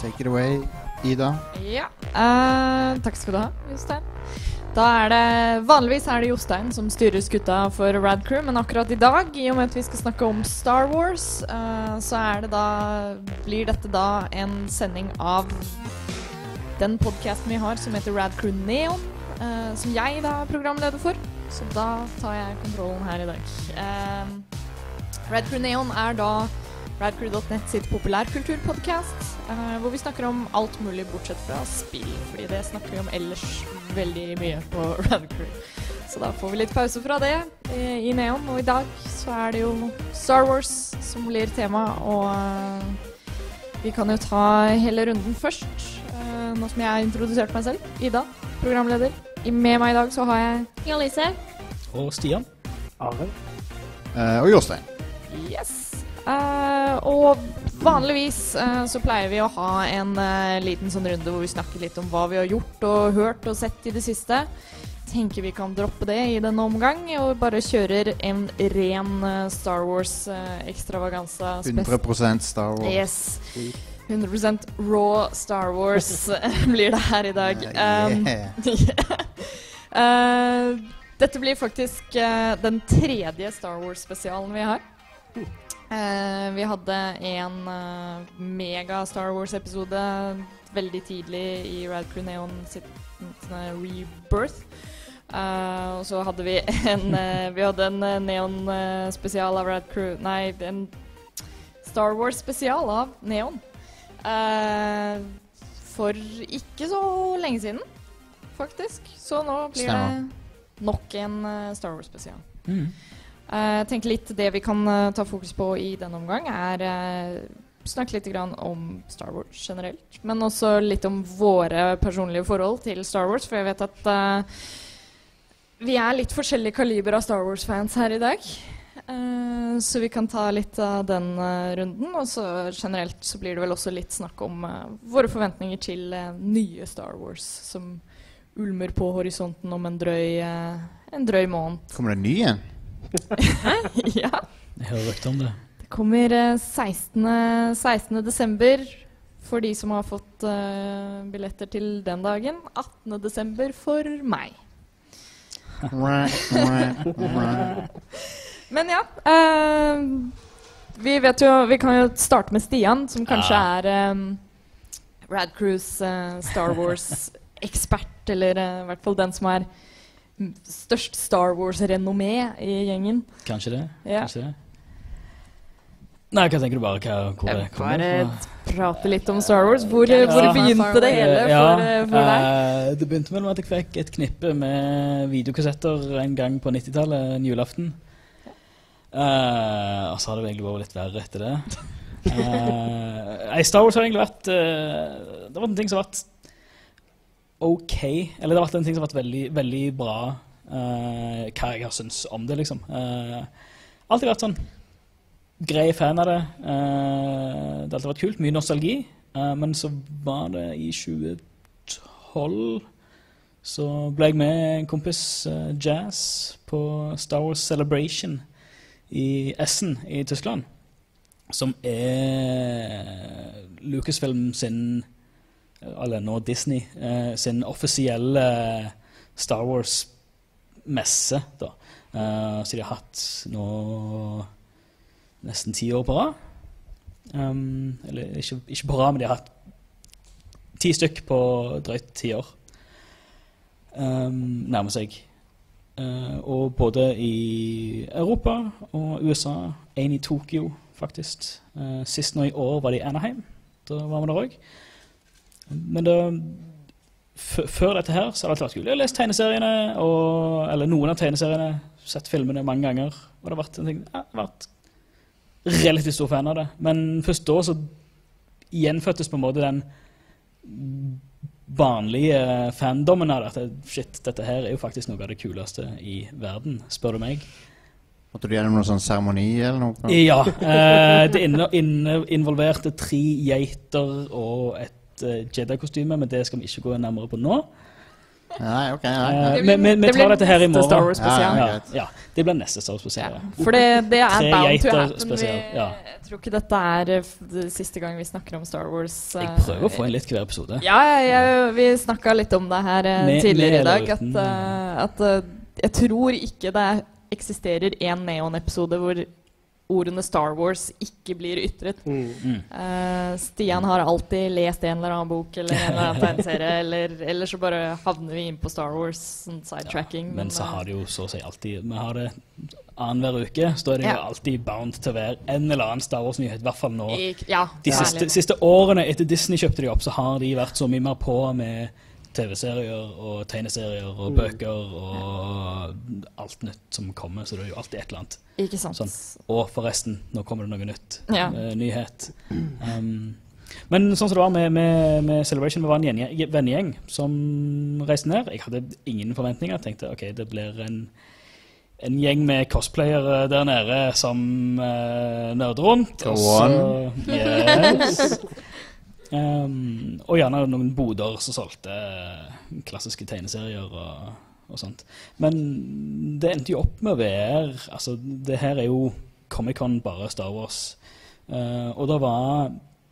Take it away, Ida. Ja, takk skal du ha, Jostein. Vanligvis er det Jostein som styrer skutta for Rad Crew, men akkurat i dag, i og med at vi skal snakke om Star Wars, så blir dette da en sending av den podcasten vi har som heter Rad Crew Neon, som jeg da er programleder for. Så da tar jeg kontrollen her i dag. Rad Crew Neon er da radcrew.net sitt populærkulturpodcast, hvor vi snakker om alt mulig bortsett fra spill, fordi det snakker vi om ellers veldig mye på Rad Crew. Så da får vi litt pause fra det i Neon, og i dag så er det jo Star Wars som blir tema, og vi kan jo ta hele runden først, nå som jeg har introdusert meg selv. Ida, programleder. Med meg i dag så har jeg Inger-Lise og Stian. Are. Og Jostein. Yes. Og vanligvis så pleier vi å ha en liten sånn runde hvor vi snakker litt om hva vi har gjort og hørt og sett i det siste. Tenker vi kan droppe det i denne omgang og bare kjører en ren Star Wars extravaganza. 100% Star Wars. Yes. 100% raw Star Wars blir det her i dag. Dette blir faktisk den tredje Star Wars spesialen vi har. Vi hadde en mega Star Wars episode veldig tidlig i Rad Crew Neon sitt Rebirth. Og så hadde vi en Neon spesial av Rad Crew. Nei, en Star Wars spesial av Neon. For ikke så lenge siden, faktisk. Så nå blir det nok en Star Wars spesial. Jeg tenker litt det vi kan ta fokus på i denne omgang snakke litt grann om Star Wars generelt, men også litt om våre personlige forhold til Star Wars, for jeg vet at vi er litt forskjellige kaliber av Star Wars-fans her i dag, så vi kan ta litt av den runden, og så generelt så blir det vel også litt snakk om våre forventninger til nye Star Wars, som ulmer på horisonten om en drøy måned. Kommer det ny igjen? Ja. Jeg hører rykter om det. Det kommer 16. desember for de som har fått billetter til den dagen. 18. desember for meg. Men ja, vi vet jo, vi kan jo starte med Stian, som kanskje er Rad Crews Star Wars-ekspert, eller i hvert fall den som er størst Star Wars-renommé i gjengen. Kanskje det, ja. Kanskje det. Nei, hva tenker du bare hvor det kommer fra? Prate litt om Star Wars. Hvor begynte det hele for deg? Det begynte med at jeg fikk et knippe med videokassetter en gang på 90-tallet, en julaften. Og så har det egentlig vært litt verre etter det. Star Wars har egentlig vært det var en ting som har vært ok, eller det har vært en ting som har vært veldig, veldig bra hva jeg har syntes om det, liksom. Alltid vært sånn grei fan av det. Det har alltid vært kult, mye nostalgi, men så var det i 2012 så ble jeg med en kompis Jazz på Star Wars Celebration i Essen i Tyskland, som Lucasfilm sin, eller nå Disney, sin offisielle Star Wars-messe da. Så de har hatt nå nesten 10 år på rad. Eller ikke på rad, men de har hatt 10 stykk på drøyt 10 år. Nærmer seg. Og både i Europa og USA, en i Tokyo faktisk. Sist nå i år var det i Anaheim. Da var vi der også. Men da, før dette her så har det alltid vært kult. Jeg har lest tegneseriene, eller noen av tegneseriene, sett filmene mange ganger, og det har vært en ting, jeg har vært relativt stor fan av det. Men først da så gjenføttes på en måte den vanlige fandommen av det, at shit, dette her er jo faktisk noe av det kuleste i verden, spør du meg. Måtte du gjennom noen sånn seremoni eller noe? Ja, det involverte 3 geiter og et Jedi-kostyme, men det skal vi ikke gå nærmere på nå. Nei, ok. Nei. Vi tar dette her i morgen. Star Wars spesial. Ja. Ja, det blir neste Star Wars spesial. Ja, for det er Tre bound to geiter happen. spesial, ja. Jeg tror ikke dette er det siste gang vi snakker om Star Wars. Jeg prøver å få en litt hver episode. Vi snakket litt om det her tidligere i dag, eller at jeg tror ikke det eksisterer en Neon-episode hvor ordene Star Wars ikke blir ytret. Stian har alltid lest en eller annen bok eller en eller annen tegneserie, eller så bare havner vi inn på Star Wars, sånn sidetracking. Men så har det jo så å si alltid, vi har det annenhver uke, så er det jo alltid bound til å være en eller annen Star Wars-nyhet, i hvert fall nå. De siste årene etter Disney kjøpte de opp, så har de vært så mye mer på med TV-serier og tegneserier og bøker og alt nytt som kommer, så det er jo alltid et eller annet. Ikke sant. Sånn. Og forresten, nå kommer det noe nytt. Nyhet. Men sånn som det var med Celebration, vi var en vennegjeng som reiste ned. Jeg hadde ingen forventninger. Jeg tenkte, ok, det blir en gjeng med cosplayere der nede som nerder rundt. Og så, yes. Og gjerne noen boder som solgte klassiske tegneserier og sånt. Men det endte jo opp med å være, altså det her er jo Comic-Con bare Star Wars, og det var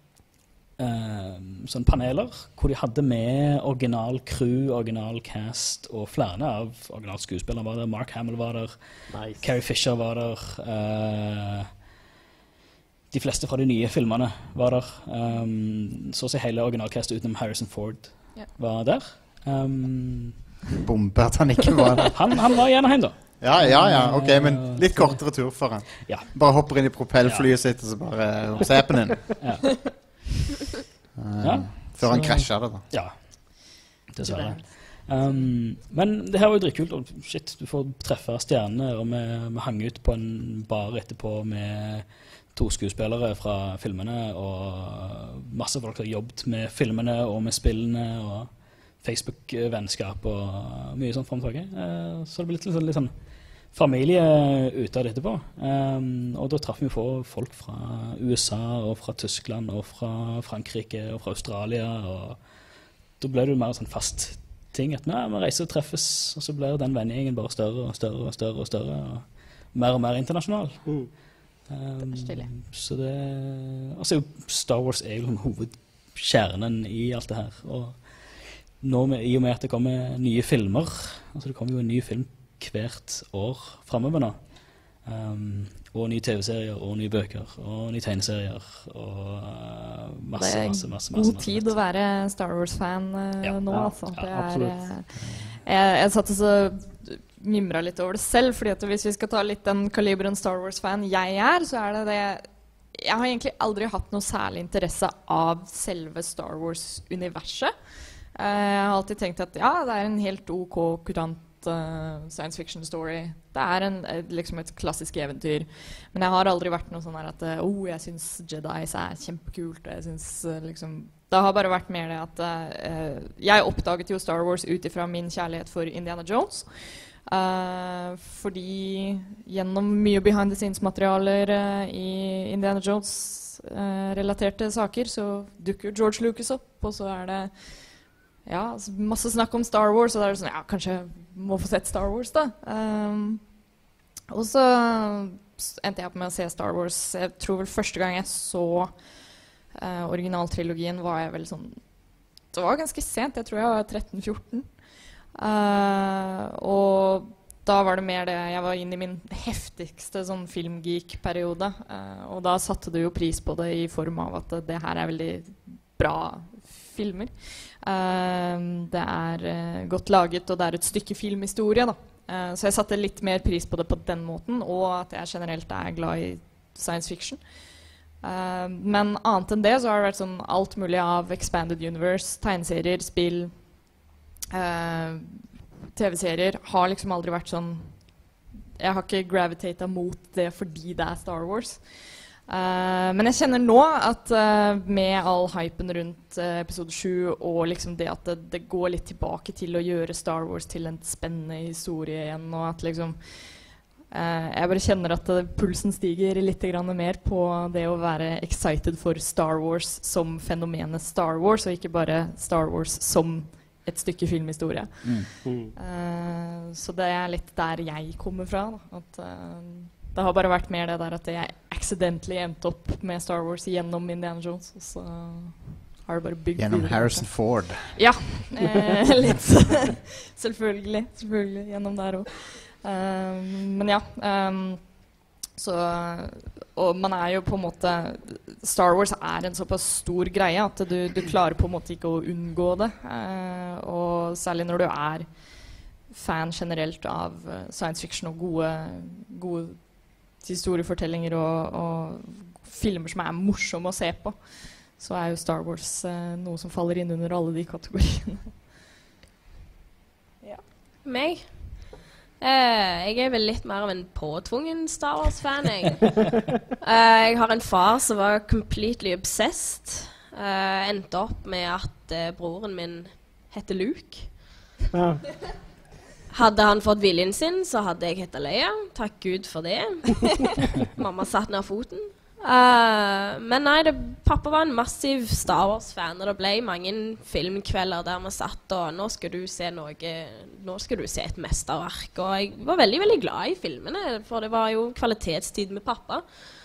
sånne paneler hvor de hadde med original crew, original cast, og flere av original skuespillere var der. Mark Hamill var der, Carrie Fisher var der, de fleste fra de nye filmene var der. Så å si hele originalcastet utenom Harrison Ford var der. Bombe at han ikke var der. Han var i Anaheim da. Ja, ok, men litt kortere tur for han. Ja. Bare hopper inn i propellflyet sitt, og så bare sepen inn. Før han krasjer det da. Ja, dessverre. Men det her var jo dritkult, og shit, du får treffe stjernene, og vi hang ut på en bar etterpå med 2 skuespillere fra filmene, og masse folk har jobbet med filmene og med spillene, og Facebook-vennskap og mye sånn fremtaget. Så det ble litt sånn familie ut av det etterpå. Og da traff vi folk fra USA og fra Tyskland og fra Frankrike og fra Australia, og da ble det jo mer sånn fast ting at vi reiser og treffes, og så blir den vennegjengen bare større og større og større og større, og mer internasjonal. Så det, altså Star Wars er jo hovedkjernen i alt det her, og nå i og med at det kommer nye filmer, altså det kommer jo en ny film hvert år fremover nå, og nye TV-serier og nye bøker og nye tegneserier og masse. God tid å være Star Wars-fan nå, altså. Absolutt. Jeg satt og så mimra litt over det selv, fordi at hvis vi skal ta litt den kaliberen Star Wars-fan jeg er, så er det jeg har egentlig aldri hatt noe særlig interesse av selve Star Wars-universet. Jeg har alltid tenkt at det er en helt ok kurant science fiction story. Det er liksom et klassisk eventyr, men jeg har aldri vært noe sånn her at jeg synes Jedis er kjempekult, jeg synes liksom det har bare vært mer det at jeg oppdaget jo Star Wars ut ifra min kjærlighet for Indiana Jones, fordi gjennom mye behind the scenes materialer i Indiana Jones relaterte saker, så dukker George Lucas opp, og så er det masse snakk om Star Wars, og da er det sånn, kanskje må få sett Star Wars da. Og så endte jeg opp med å se Star Wars. Jeg tror vel første gang jeg så originaltrilogien var jeg vel sånn, det var ganske sent, jeg tror jeg var 13-14. Og da var det mer det, jeg var inne i min heftigste sånn filmgeek-periode, og da satte du jo pris på det i form av at det her er veldig bra filmer. Det er godt laget, og det er et stykke filmhistorie da. Så jeg satte litt mer pris på det på den måten, og at jeg generelt er glad i science fiction. Men annet enn det så har det vært sånn alt mulig av Expanded Universe, tegneserier, spill, TV-serier har liksom aldri vært sånn, jeg har ikke gravitatet mot det fordi det er Star Wars. Men jeg kjenner nå at med all hypen rundt episode 7 og liksom det at det går litt tilbake til å gjøre Star Wars til en spennende historie igjen, og at liksom jeg bare kjenner at pulsen stiger litt grann mer på det å være excited for Star Wars som fenomenet Star Wars, og ikke bare Star Wars som et stykke filmhistorie. Så det litt der jeg kommer fra, da. At det har bare vært mer det der at jeg accidentally endte opp med Star Wars gjennom Indiana Jones, og så har det bare bygd Gjennom videre. Harrison Ford. Ja, litt. Selvfølgelig gjennom der også. Men ja, så, og man jo på en måte, Star Wars en såpass stor greie at du klarer på en måte ikke å unngå det, og særlig når du fan generelt av science fiction og gode historiefortellinger og filmer som morsomme å se på, så jo Star Wars noe som faller inn under alle de kategoriene. Ja. Meg? Jeg vel litt mer av en påtvungen Star Wars-fan, jeg. Jeg har en far som var completely obsessed. Endte opp med at broren min heter Luke. Ja. Hadde han fått viljen sin, så hadde jeg hett Leia. Takk Gud for det. Mamma satt ned foten. Men nei, pappa var en massiv Star Wars-fan, og det ble mange filmkvelder der vi satt, og nå skal du se et mesterverk, og jeg var veldig, veldig glad i filmene, for det var jo kvalitetstid med pappa.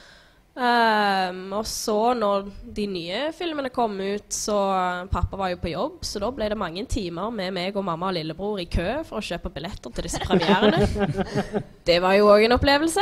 Og så når de nye filmene kom ut, så pappa var jo på jobb, så da ble det mange timer med meg og mamma og lillebror i kø for å kjøpe billetter til disse premierene. Det var jo også en opplevelse.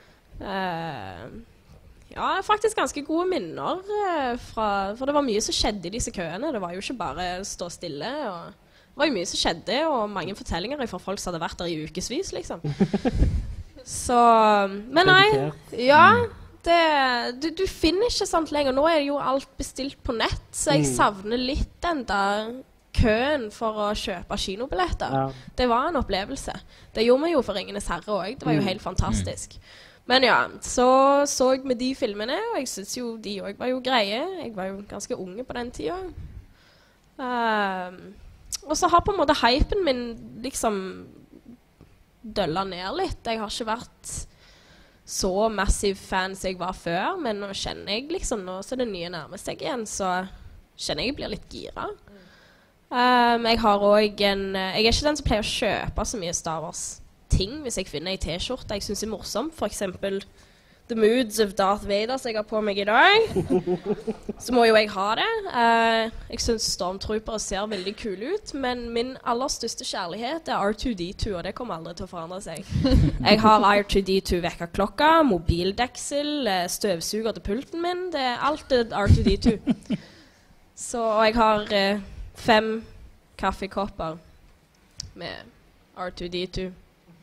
Ja, faktisk ganske gode minner for det var mye som skjedde i disse køene. Det var jo ikke bare stå stille. Det var jo mye som skjedde, og mange fortellinger fra folk som hadde vært der i ukesvis, liksom. Så, men nei, ja, du finner ikke sånt lenger. Nå det jo alt bestilt på nett, så jeg savner litt den der køen for å kjøpe kinobilletter. Ja. Det var en opplevelse. Det gjorde vi jo for Ringenes Herre også. Det var jo helt fantastisk. Men ja, så vi de filmene, og jeg synes jo de også var jo greie. Jeg var jo ganske unge på den tiden. Og så har på en måte hypen min liksom døllet ned litt. Jeg har ikke vært så massiv fan som jeg var før, men nå kjenner jeg liksom, nå så det nye nærmer seg igjen, så kjenner jeg blir litt gira. Jeg har også jeg ikke den som pleier å kjøpe så mye Star Wars ting hvis jeg finner en t-skjorte jeg synes morsomt, for eksempel The Moods of Darth Vader som jeg har på meg i dag, så må jo jeg ha det. Jeg synes Stormtroopere ser veldig kule ut, men min aller største kjærlighet R2-D2, og det kommer aldri til å forandre seg. Jeg har R2-D2 vekkerklokka, mobildeksel, støvsuger til pulten min, alt R2-D2. Så jeg har 5 kaffekopper med R2-D2.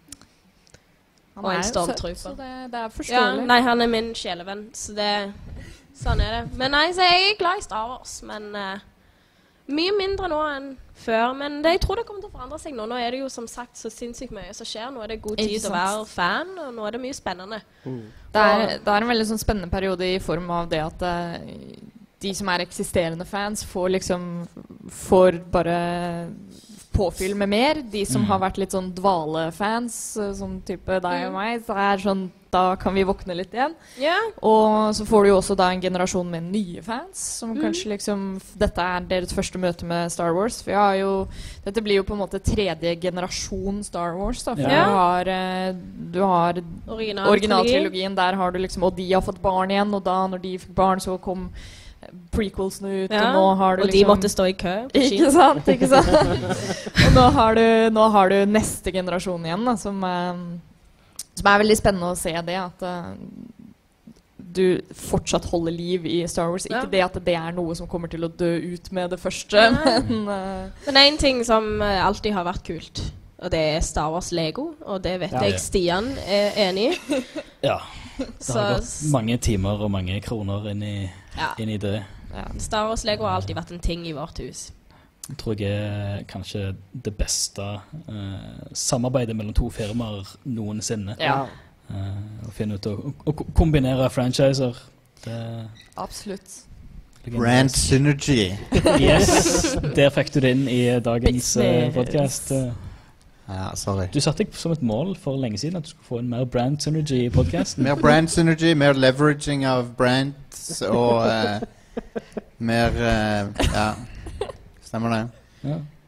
Og en stormtrooper. Så det forståelig. Ja, nei, han min sjelevenn, så sånn det. Men nei, så jeg glad i Star Wars, men mye mindre nå enn før. Men jeg tror det kommer til å forandre seg nå. Nå det jo som sagt så sinnssykt mye som skjer. Nå det god tid å være fan, og nå det mye spennende. Det en veldig sånn spennende periode i form av det at de som eksisterende fans får bare påfyll med mer. De som har vært litt sånn dvalefans, som type deg og meg, så sånn, da kan vi våkne litt igjen. Yeah. Og så får du jo også da en generasjon med nye fans, som kanskje dette deres første møte med Star Wars. For dette blir jo på en måte 3. generasjon Star Wars, da. For du har originaltrilogien, der har du og de har fått barn igjen, og da når de fikk barn, så kom prequelsene ut, og nå har du og de måtte stå i kø. Ikke sant? Og nå har du neste generasjon igjen, da, som veldig spennende å se det, at du fortsatt holder liv i Star Wars. Ikke det at det noe som kommer til å dø ut med det første, men en ting som alltid har vært kult, og det Star Wars Lego, og det vet jeg Stian enig i. Ja, det har gått mange timer og mange kroner inn i det. Star Wars Lego har alltid vært en ting i vårt hus. Jeg tror jeg kanskje det beste samarbeidet mellom 2 firmaer noensinne. Å finne ut å kombinere franchiser. Absolutt. Brand synergy. Yes, der fikk du det inn i dagens podcast. Ja, sorry. Du satte deg som et mål for lenge siden at du skulle få en mer brand synergy i podcasten. Mer brand synergy, mer leveraging av brands, og mer, ja, stemmer det. Ja.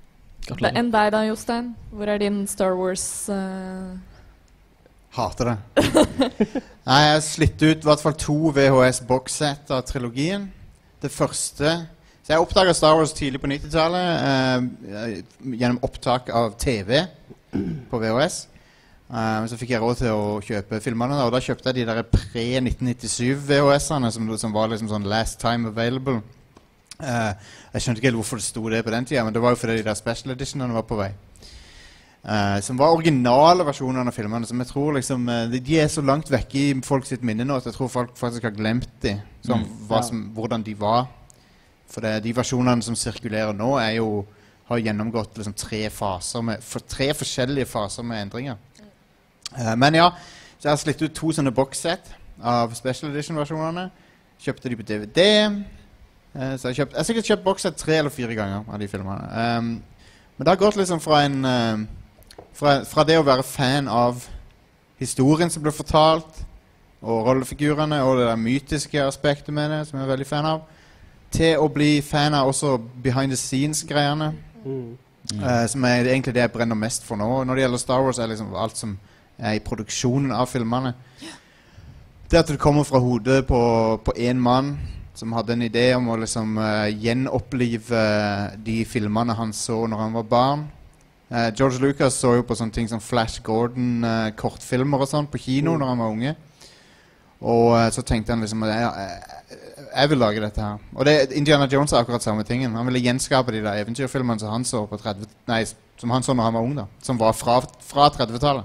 Gratulerer. Enn deg da, Jostein? Hvor er din Star Wars... Hater det. Nei, jeg har slitt ut i hvert fall 2 VHS-bokssett av trilogien. Det første... Så jeg oppdaget Star Wars tidlig på 90-tallet gjennom opptak av TV på VHS. Så fikk jeg råd til å kjøpe filmene, og da kjøpte jeg de der pre-1997 VHS-ene som var liksom sånn last time available. Jeg skjønte ikke helt hvorfor det stod det på den tiden, men det var jo fordi de der special editionene var på vei. Som var originale versjoner av filmene, som jeg tror liksom, de er så langt vekk i folk sitt minne nå, at jeg tror folk faktisk har glemt de, hvordan de var. For de versjonene som sirkulerer nå har gjennomgått liksom 3 forskjellige faser med endringer. Men ja, så jeg har slitt ut 2 sånne bokssett av special edition-versjonene. Kjøpte de på DVD. Så jeg har sikkert kjøpt bokssett 3 eller 4 ganger av de filmene. Men det har gått liksom fra det å være fan av historien som ble fortalt, og rollefigurene, og det der mytiske aspektet med det, som jeg er veldig fan av, til å bli fan av også behind the scenes-greiene. Som er egentlig det jeg brenner mest for nå. Når det gjelder Star Wars, er liksom alt som er i produksjonen av filmene. Det at det kommer fra hodet på en mann som hadde en idé om å liksom gjenopplive de filmene han så når han var barn. George Lucas så jo på sånne ting som Flash Gordon, kortfilmer og sånn på kino når han var unge. Og så tenkte han liksom jeg vil lage dette her. Og Indiana Jones er akkurat samme tingen. Han ville gjenskape de der eventyrfilmene som han så som han så når han var ung da. Som var fra 30-tallet.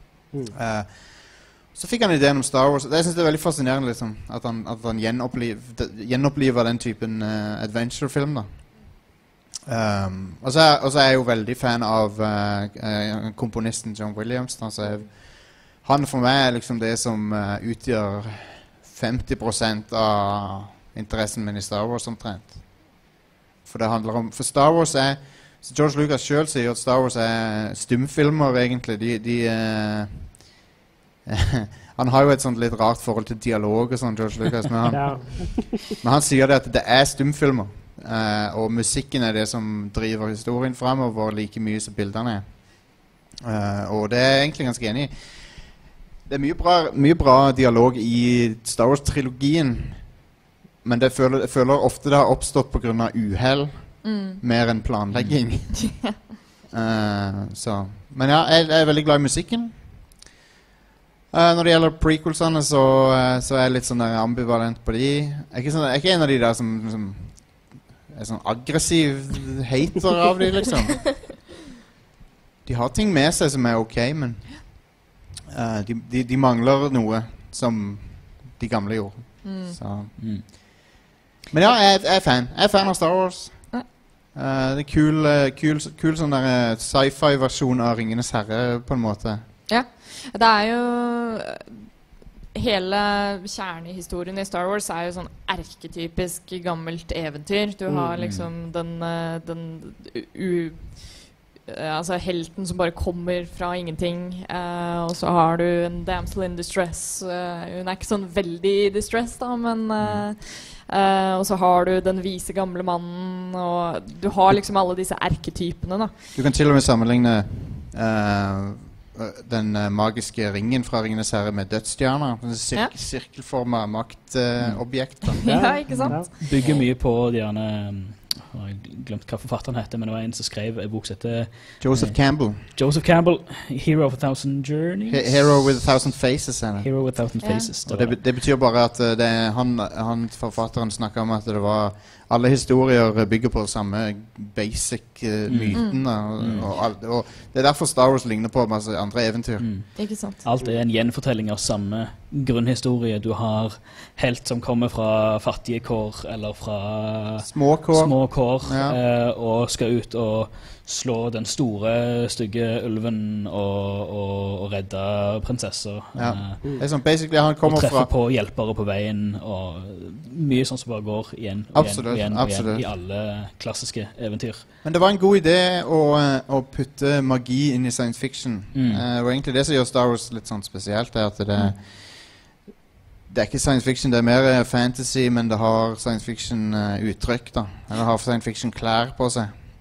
Så fikk han ideen om Star Wars. Jeg synes det er veldig fascinerende liksom, at han gjenoppliver den typen adventure-film da. Og så er jeg jo veldig fan av komponisten John Williams da, så han for meg er liksom det som utgjør 50% av interessen min i Star Wars omtrent. For det handler om... For Star Wars så George Lucas selv sier at Star Wars er stumfilmer egentlig. Han har jo et sånt litt rart forhold til dialog og sånn, George Lucas, men han sier det at det er stumfilmer. Og musikken er det som driver historien fremover like mye som bildene er. Og det er jeg egentlig ganske enig i. Det er mye bra dialog i Star Wars-trilogien, men jeg føler ofte det har oppstått på grunn av uheld, mer enn planlegging. Men ja, jeg er veldig glad i musikken. Når det gjelder prequelsene, så er jeg litt sånn der ambivalent på de. Jeg er ikke en av de der som er sånn aggressiv hater av de, liksom. De har ting med seg som er ok, men de mangler noe som de gamle gjorde. Men ja, jeg er fan. Jeg er fan av Star Wars. Det er kul sånn der sci-fi-versjon av Ringenes Herre, på en måte. Ja, det er jo... Hele kjernehistorien i Star Wars er jo sånn erketypisk gammelt eventyr. Du har liksom altså helten som bare kommer fra ingenting, og så har du en damsel in distress. Hun er ikke sånn veldig i distress da, men og så har du den vise gamle mannen, og du har liksom alle disse erketypene da. Du kan til og med sammenligne den magiske ringen fra Ringenes Herre med dødsstjerner. Sirkelformet maktobjekt. Ja, ikke sant? Bygger mye på de gjerne... Jeg har glemt hva forfatteren heter, men det var en som skrev en bok som heter Joseph Campbell, Hero of a Thousand Journeys. Hero with a Thousand Faces. Hero with a Thousand Faces. Og det betyr bare at han forfatteren snakket om at det var alle historier bygger på samme basic myten, og det er derfor Star Wars ligner på masse andre eventyr. Ikke sant? Alt er en gjenfortelling av samme grunnhistorie. Du har helt som kommer fra fattige kår, eller fra små kår, og skal ut og slå den store, stygge ulven og redde prinsesser. Det er sånn, basically han kommer fra... Og treffer på hjelpere på veien, og mye sånn som bare går igjen i alle klassiske eventyr. Men det var en god idé å putte magi inn i science fiction. Og egentlig det som gjør Star Wars litt sånn spesielt, er at det er ikke science fiction, det er mer fantasy, men det har science fiction uttrykk da. Eller har science fiction klær på seg.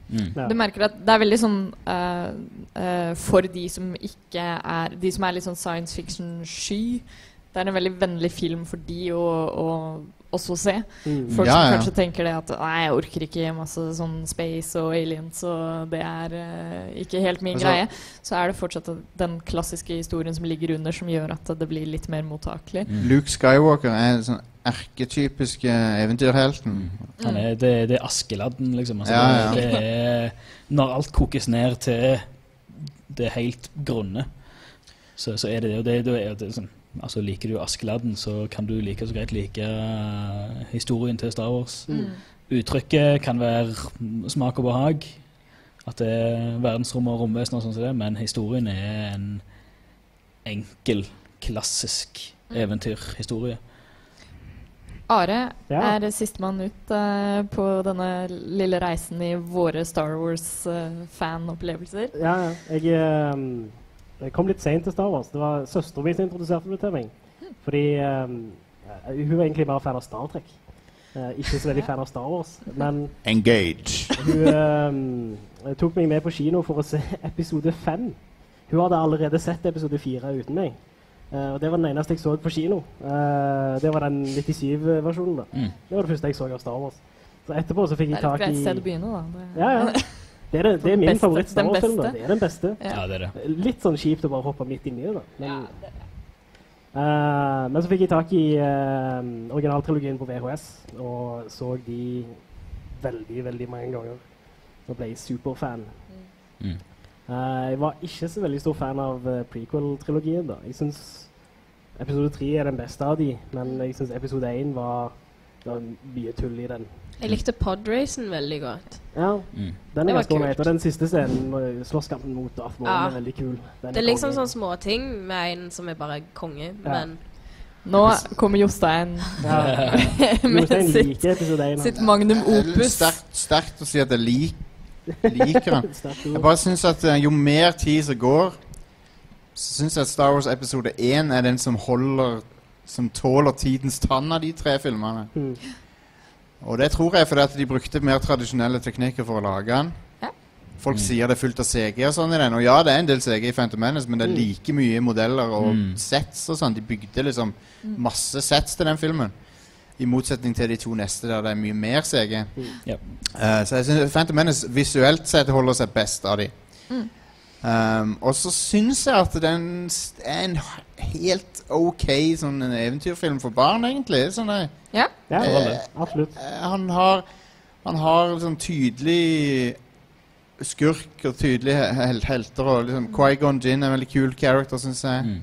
Du merker at det veldig sånn for de som ikke de som litt sånn science fiction-sky. Det en veldig vennlig film for de å også se. Folk som kanskje tenker det at nei, jeg orker ikke masse sånn space og aliens, og det ikke helt min greie. Så det fortsatt den klassiske historien som ligger under, som gjør at det blir litt mer mottakelig. Luke Skywalker sånn erketypiske eventyrhelten. Det Askeladden, liksom. Altså, det når alt kokes ned til det helt grunne, så det det. Og det sånn, altså, liker du Askeladden, så kan du like så greit like historien til Star Wars. Uttrykket kan være smak og behag, at det verdensrom og romvesen og sånn som det, men historien en enkel, klassisk eventyrhistorie. Are sistemann ut på denne lille reisen i våre Star Wars-fan-opplevelser. Jeg kom litt sent til Star Wars. Det var søsteren min som introduserte det til meg. Fordi hun var egentlig bare fan av Star Trek. Ikke så veldig fan av Star Wars. Men Engage. Hun tok meg med på kino for å se episode 5. Hun hadde allerede sett episode 4 uten meg. Og det var den eneste jeg så på kino. Det var den 97-versjonen da. Det var det første jeg så av Star Wars. Så etterpå så fikk jeg tak i... Det et greit sted å begynne da. Ja. Det min favoritt Star Wars-film da. Det den beste. Ja, det det. Litt sånn kjipt å bare hoppe midt inn i det da. Men så fikk jeg tak i originaltrilogien på VHS, og så de veldig, veldig mange ganger. Og ble superfan. Jeg var ikke så veldig stor fan av prequel-trilogien da. Jeg synes episode 3 den beste av de, men jeg synes episode 1 var mye tull i den. Jeg likte podracen veldig godt. Ja, den ganske ålreit. Og den siste scenen, slåsskampen mot Darth Maul, veldig kul. Det liksom sånne små ting med en som bare konge, men... Nå kommer Jostein med sitt magnum opus. Sterkt å si at jeg liker den. Jeg bare synes at jo mer tid som går, så synes jeg at Star Wars episode 1 den som tåler tidens tann av de 3 filmene. Og det tror jeg fordi at de brukte mer tradisjonelle teknikker for å lage den. Folk sier det fullt av CG og sånn i den, og ja, det en del CG i Phantom Menace, men det like mye modeller og sets og sånn. De bygde liksom masse sets til den filmen, i motsetning til de 2 neste der det mye mer CG. Så jeg synes Phantom Menace visuelt sett holder seg best av de. Og så synes jeg at den en helt ok sånn en eventyrfilm for barn egentlig. Sånn absolutt. Han har sånn tydelig skurk og tydelige helter, og liksom Qui-Gon Jinn en veldig kul character, synes jeg.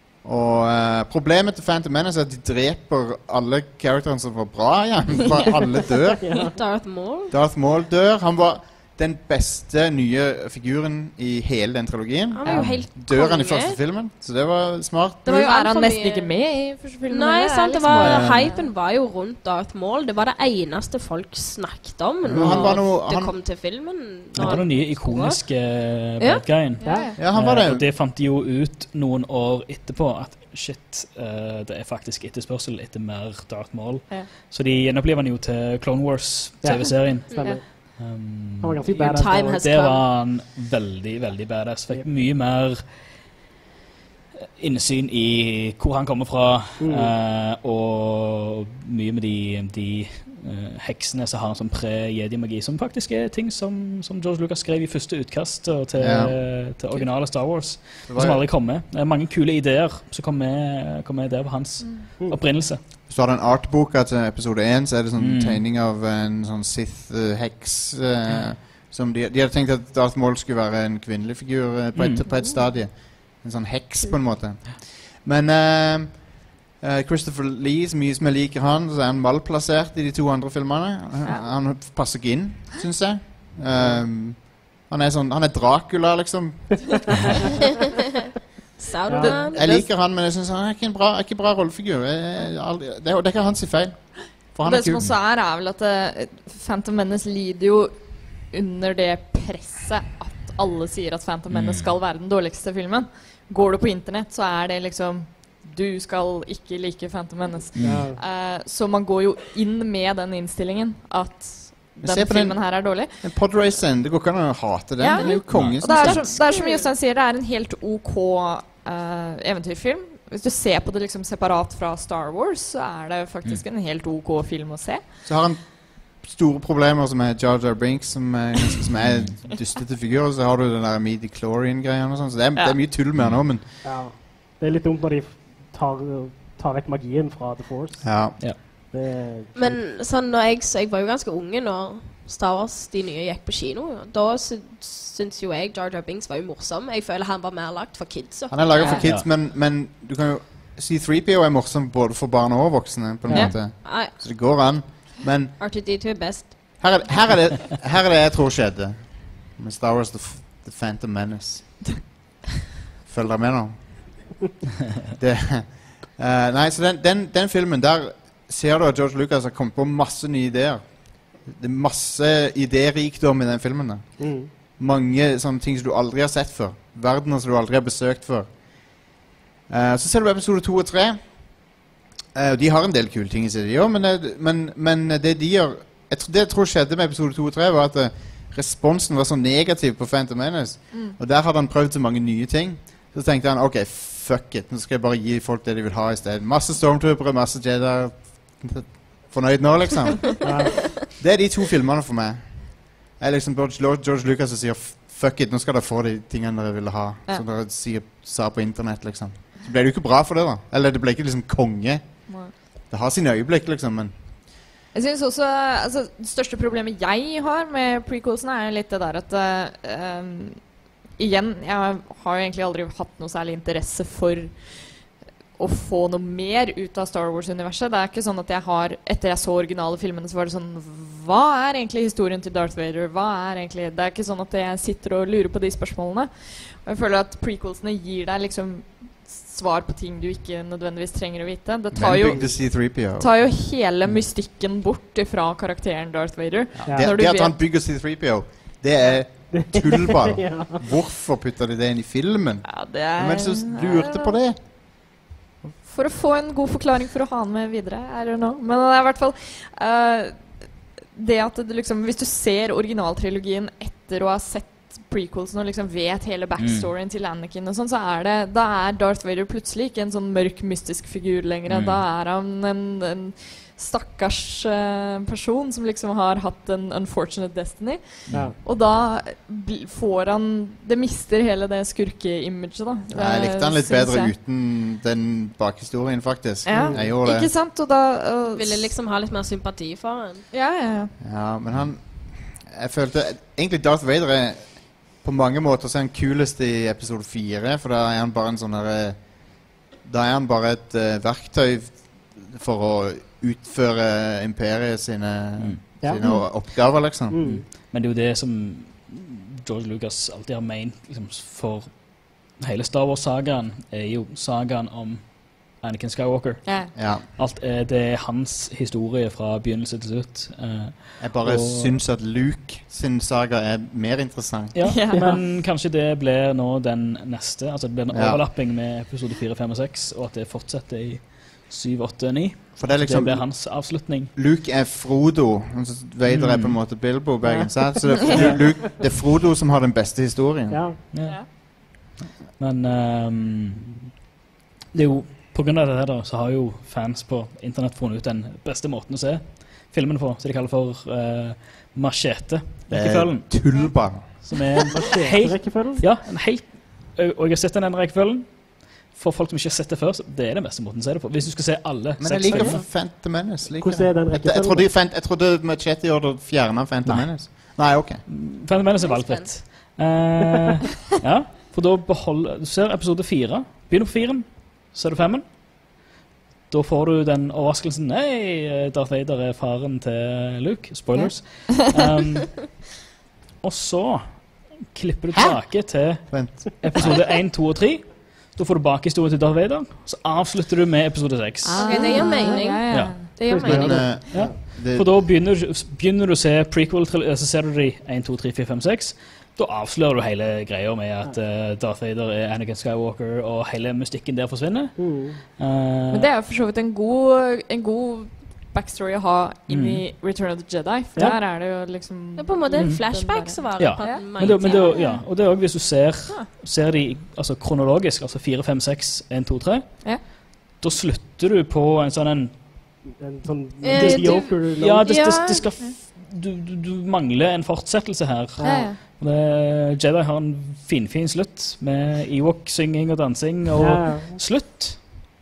Og problemet til Phantom Menace at de dreper alle karakterene som var bra igjen. Alle dør. Darth Maul dør. Han var den beste nye figuren i hele den trilogien. Han jo helt dør han i første filmen, så det var smart. Det var jo han nesten ikke med i første filmen. Nei, sant, hypen var jo rundt Darth Maul. Det var det eneste folk snakket om når det kom til filmen. Han var den nye ikoniske bad guyen. Ja, han var det. Og det fant de jo ut noen år etterpå, at shit, det faktisk etterspørsel etter mer Darth Maul. Så de gjenoppliver han jo til Clone Wars TV-serien. Han var ganske badass. Det var han veldig, veldig badass. Fikk mye mer innsyn i hvor han kommer fra, og mye med de heksene som har en sånn pre-jedi-magi, som faktisk ting som George Lucas skrev i første utkast til originale Star Wars, som aldri kom med. Mange kule ideer som kom med der på hans opprinnelse. Hvis du har den artboka til episode 1, så det sånn tegning av en sånn Sith-heks, som de hadde tenkt at Darth Maul skulle være en kvinnelig figur på et stadie. En sånn heks på en måte. Men Christopher Lee, så mye som jeg liker han, så han malplassert i de 2 andre filmene. Han passer ikke inn, synes jeg. Han Dracula, liksom. Jeg liker han, men jeg synes han ikke en bra rollefigur. Det er ikke hans feil. Det som også vel at Phantom Menace lider jo under det presset at alle sier at Phantom Menace skal være den dårligste filmen. Går du på internett, så det liksom du skal ikke like Phantom Menace. Så man går jo inn med den innstillingen at se den på den- filmen her er dårlig. Men Podracen, det går ikke an å hate den. Ja. Den er jo konge. Og det er som Jostein sier, det er en helt ok eventyrfilm. Hvis du ser på det liksom separat fra Star Wars, så er det faktisk en helt ok film å se. Så har han store problemer som er Jar Jar Binks, som er dystete figurer. Så har du den der midi-chlorian-greien og sånn. Så det er mye tull med han også, men Ja. Det er litt dumt når de tar vekk magien fra The Force. ja. Det, Men sånn, jeg var jo ganske unge når Star Wars, de nye, gikk på kino. Da syns jo jeg Jar Jar Binks var jo morsom. Jeg føler han var mer lagt for kids. Han er laget for Ja. kids, men du kan jo C-3PO er morsom både for barn og voksne, på en Ja. måte. Nei, Så det går an. Men R2D2 er best. her er det jeg tror skjedde med Star Wars The Phantom Menace. Følger dere med nå? Det, nei, så den filmen der ser du at George Lucas har kommet på masse nye ideer. Det er masse idérikdom i den filmen der. Mange sånne ting som du aldri har sett før. Verdener som du aldri har besøkt før. Så ser du episode 2 og 3. De har en del kule ting i seg, de også, men det de gjør det jeg tror skjedde med episode 2 og 3, var at responsen var så negativ på Phantom Menace. Og der hadde han prøvd så mange nye ting. Så tenkte han, ok, fuck it, nå skal jeg bare gi folk det de vil ha i stedet. Masse Stormtroopere, masse Jedi. Fornøyd nå, liksom. Det er de to filmene for meg. Jeg er liksom George Lucas som sier, fuck it, nå skal dere få de tingene dere ville ha. Ja. Som dere sa på internett, liksom. Så ble det jo ikke bra for det da. Eller det ble ikke liksom konge. Det har sine øyeblikk, liksom, men Jeg synes også, altså, det største problemet jeg har med prequelsene er litt det der at igjen, jeg har jo egentlig aldri hatt noe særlig interesse for å få noe mer ut av Star Wars-universet. Det er ikke sånn at jeg har, etter jeg så originale filmene, så var det sånn, hva er egentlig historien til Darth Vader? Det er ikke sånn at jeg sitter og lurer på de spørsmålene. Og jeg føler at prequelsene gir deg liksom svar på ting du ikke nødvendigvis trenger å vite. Det tar Hvem jo, bygde C-3PO? tar jo hele mystikken bort fra karakteren Darth Vader. Ja. Når du Det at vet- han bygger C-3PO, det er tullball. Ja. Hvorfor putter de det inn i filmen? Ja, det Hvem er det som lurte på det? For å få en god forklaring for å ha den med videre. I don't know. Men det er i hvert fall det at det liksom, hvis du ser originaltrilogien etter å ha sett prequelsen og liksom vet hele backstoryen til Anakin og sånn, så da er Darth Vader plutselig ikke en sånn mørk, mystisk figur lenger. Da er han en stakkars person som liksom har hatt en unfortunate destiny. Ja. Og da får han det mister hele det skurke-imaget, da. Jeg likte han litt Synes bedre jeg. uten den bakhistorien, faktisk. Ja, Jeg gjorde ikke det. sant? Og da Ville liksom ha litt mer sympati for han. Ja. Ja, men jeg følte egentlig Darth Vader er på mange måter så er han kulest i episode 4, for da er han bare en sånn der, da er han bare et verktøy for å utføre imperiet sine Ja. oppgaver, liksom. Men det er jo det som George Lucas alltid har ment liksom, for hele Star Wars-sagaen er jo sagaen om Anakin Skywalker. Ja. Ja. Det er hans historie fra begynnelse til slutt. Jeg bare Og- syns at Luke sin saga er mer interessant. Ja, Ja. men kanskje det blir nå den neste, altså det blir en Ja. overlapping med episode 4, 5 og 6, og at det fortsetter i 7, 8, 9. For det er Det liksom blir hans avslutning. Luke er Frodo, mens Vader er på en måte Bilbo Baggins. Så det er Frodo som har den beste historien. Ja. Ja. Men det er jo på grunn av det her da, så har jo fans på internett funnet ut den beste måten å se filmen på, så de kaller for machete. Rekkefølgen. Tullball. Som er en helt, Rekkefølgen? ja, en helt, og jeg har sett den rekkefølgen. For folk som ikke har sett det før, så det er den beste måten å se det på. Hvis du skal se alle Men jeg 6 liker filmene. Phantom Menace. Hvordan er den Jeg rekkefølgen? trodde Machete gjorde fjernet Phantom Nei. Menace. Nei, ok. Phantom Menace er valgfritt. Ja, for da beholder du ser episode 4. Begynner på 4, så er det 5. Da får du den overraskelsen. Hei, Darth Vader er faren til Luke. Spoilers. Og så klipper du tilbake til Vent. episode 1, 2 og 3. Da får du bakhistorien til Darth Vader. Så avslutter du med episode 6. Ok, det gir mening. Ja. Det gir Men mening. Ja. det, For da begynner du å se prequel, så ser du de 1, 2, 3, 4, 5, 6. Da avslører du hele greia med at Darth Vader er Anakin Skywalker, og hele mystikken der forsvinner. Men det er jo for så vidt en god backstory å ha inn i Return of the Jedi. For der er det jo liksom Det er på en måte en flashback som var Ja. på Ja. mange Men tider. ja, og det er også hvis du ser de altså kronologisk, altså 4, 5, 6, 1, 2, 3, Ja. da slutter du på en sånn En sånn du- mediocre Ja, load. det skal du mangler en fortsettelse her. Ja. Jedi har en fin slutt med Ewok-synging og dansing og Ja. slutt.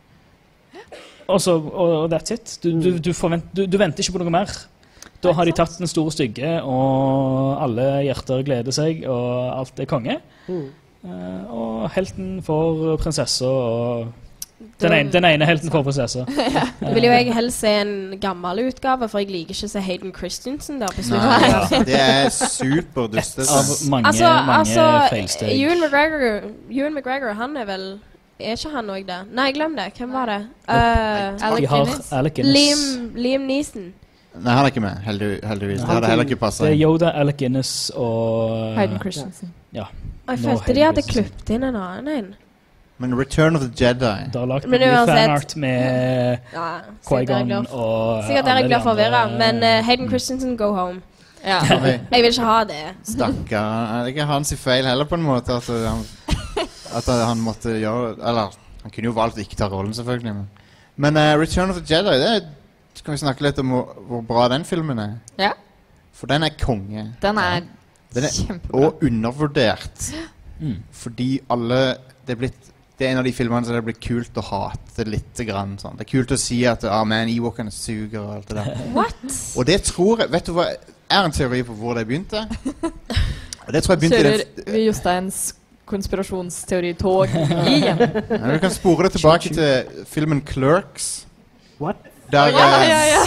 Og that's it. Du venter ikke på noe mer. Da har de tatt den store stygge, og alle hjerter gleder seg, og alt er konge. Og helten for prinsessa, og den ene helten for prinsessa. Da vil jo jeg helst se en gammel utgave, for jeg liker ikke å se Hayden Christensen der på slutten. Nei, det er superdustete. Av mange feilsteg. Ewan McGregor, han er vel Er ikke han òg det? Nei, glem det. Hvem var det? Alec De har Guinness. Alec Guinness. Liam Neeson. Nei, han er ikke med, heldigvis. Det hadde heller ikke passet. Det er Yoda, Alec Guinness og Hayden Christensen. Jeg Nå følte de hadde heldigvis. klippet inn en annen en. Men Return of the Jedi Det har lagt Men mye uansett- fanart med Ja, Qui-Gon sikkert og der jeg alle blir de forvirra. andre. Men Hayden Christensen, go home. Ja. Jeg vil ikke ha det. Stakkar. Det er ikke hans feil heller, på en måte. At han måtte gjøre Eller, han kunne jo valgt å ikke ta rollen, selvfølgelig. Men Return of the Jedi, det skal vi snakke litt om hvor bra den filmen er. Ja. For den er konge. Den er Den er kjempebra. og undervurdert. Fordi alle det er en av de filmene som det blir kult å hate litt grann, sånn. Det er kult å si at man, Ewokene suger og alt det der. What? Og det tror jeg, vet du hva, er en teori på hvor det begynte? Og det tror jeg begynte i Kjører vi Josteins konspirasjonsteoritog igjen. Ja, du kan spore det tilbake til filmen Clerks. What? Der, Ja.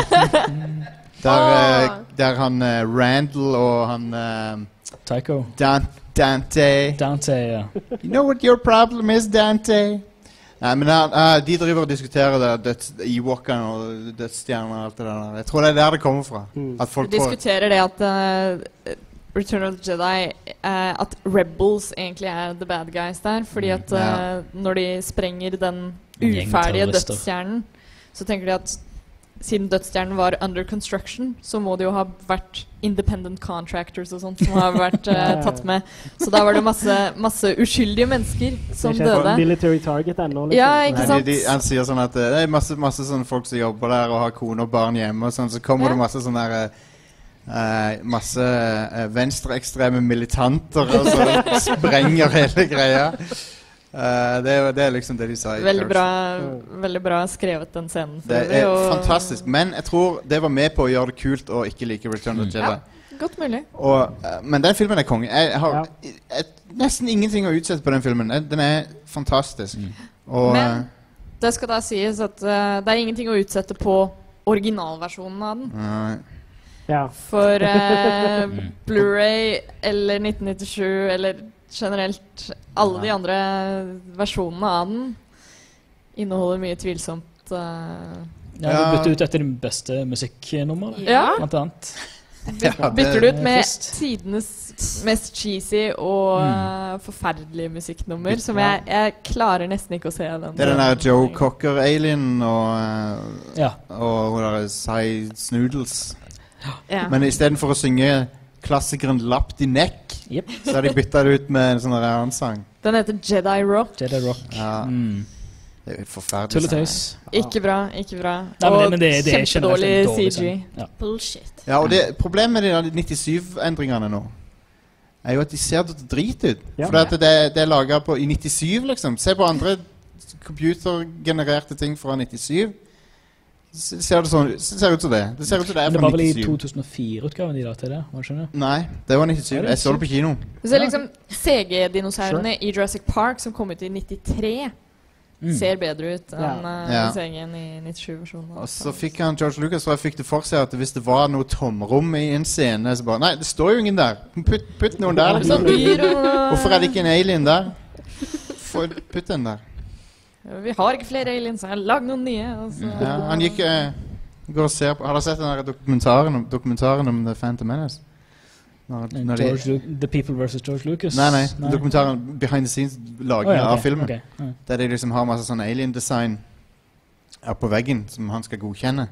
der han Randall og han Tycho. Dante. Dante, ja. You know what your problem is, Dante? Nei, men de driver og diskuterer det, Ewokene og dødsstjernene og alt det der. Jeg tror det er der det kommer fra. At Vi folk tror diskuterer det at Return of the Jedi at Rebels egentlig er the bad guys der. Fordi at Ja. når de sprenger den En gjeng uferdige terrorister. dødsstjernen, så tenker de at siden dødsstjernen var under construction, så må det jo ha vært independent contractors og sånt som har vært tatt med. Så da var det masse uskyldige mennesker som Det er ikke døde. et military target ennå, liksom. Ja, ikke Nei, sant? han sier sånn at det er masse sånne folk som jobber der og har kone og barn hjemme, og sånn, så kommer Ja. det masse sånne der, masse venstreekstreme militanter og så sprenger hele greia. Det er liksom det de sa i Veldig Clerks. veldig bra skrevet den scenen. for Det øvrig, er og- fantastisk, men jeg tror det var med på å gjøre det kult å ikke like Return of the Jedi. Ja. Godt mulig. Men den filmen er konge. Jeg har nesten ingenting å utsette på den filmen. Den er fantastisk. Og Men det skal da sies at det er ingenting å utsette på originalversjonen av den. Ja. For Blu-ray eller 1997 eller generelt alle de andre versjonene av den inneholder mye tvilsomt. Ja, du bytter ut etter de beste musikknummer, Ja. blant annet. Bytter du ut med trist. tidenes mest cheesy og forferdelige musikknummer, som jeg klarer nesten ikke å se den. det er den der Joe Cocker-alien og Ja. hun der Cy Snoodles. Ja. Men istedenfor å synge klassikeren Lapp di Neck, Jep. så har de bytta det ut med en sånn der annen sang. Den heter Jedi Rock. Jedi Rock. Ja. Mm. Det er jo forferdelig. Tulletøys. Ikke bra, ikke bra. Nei, Og men det er generelt kjempedårlig en dårlig CG. sang. Ja. Bullshit. Ja, og problemet med de der 97-endringene nå er jo at de ser drit ut. Ja. For at det er laget i 97, liksom. Se på andre computergenererte ting fra 97. Ser det ut som det. Det ser ut som det er Men det fra var vel i 97. 2004-utgaven de la til det? Var det ikke det? Nei, det var 97. Er det Jeg så det på kino. Du ser liksom CG-dinosaurene i Jurassic Park, som kom ut i 93, ser bedre ut enn Ja. CG-en i 97-versjonen. Og så fikk han George Lucas for jeg fikk det for seg at hvis det var noe tomrom i en scene, så bare nei, det står jo ingen der. Putt noen der. Sånn dyr og Hvorfor er det ikke en alien der? Putt den der. Vi har ikke flere aliens her, lag noen nye. Og så. Ja, han gikk går og ser på. Har dere sett den der dokumentaren om The Phantom Menace? Når The People vs. George Lucas? Nei, dokumentaren behind the scenes lagingen av filmen. Okay. Ja. Der de liksom har masse sånn alien design på veggen som han skal godkjenne.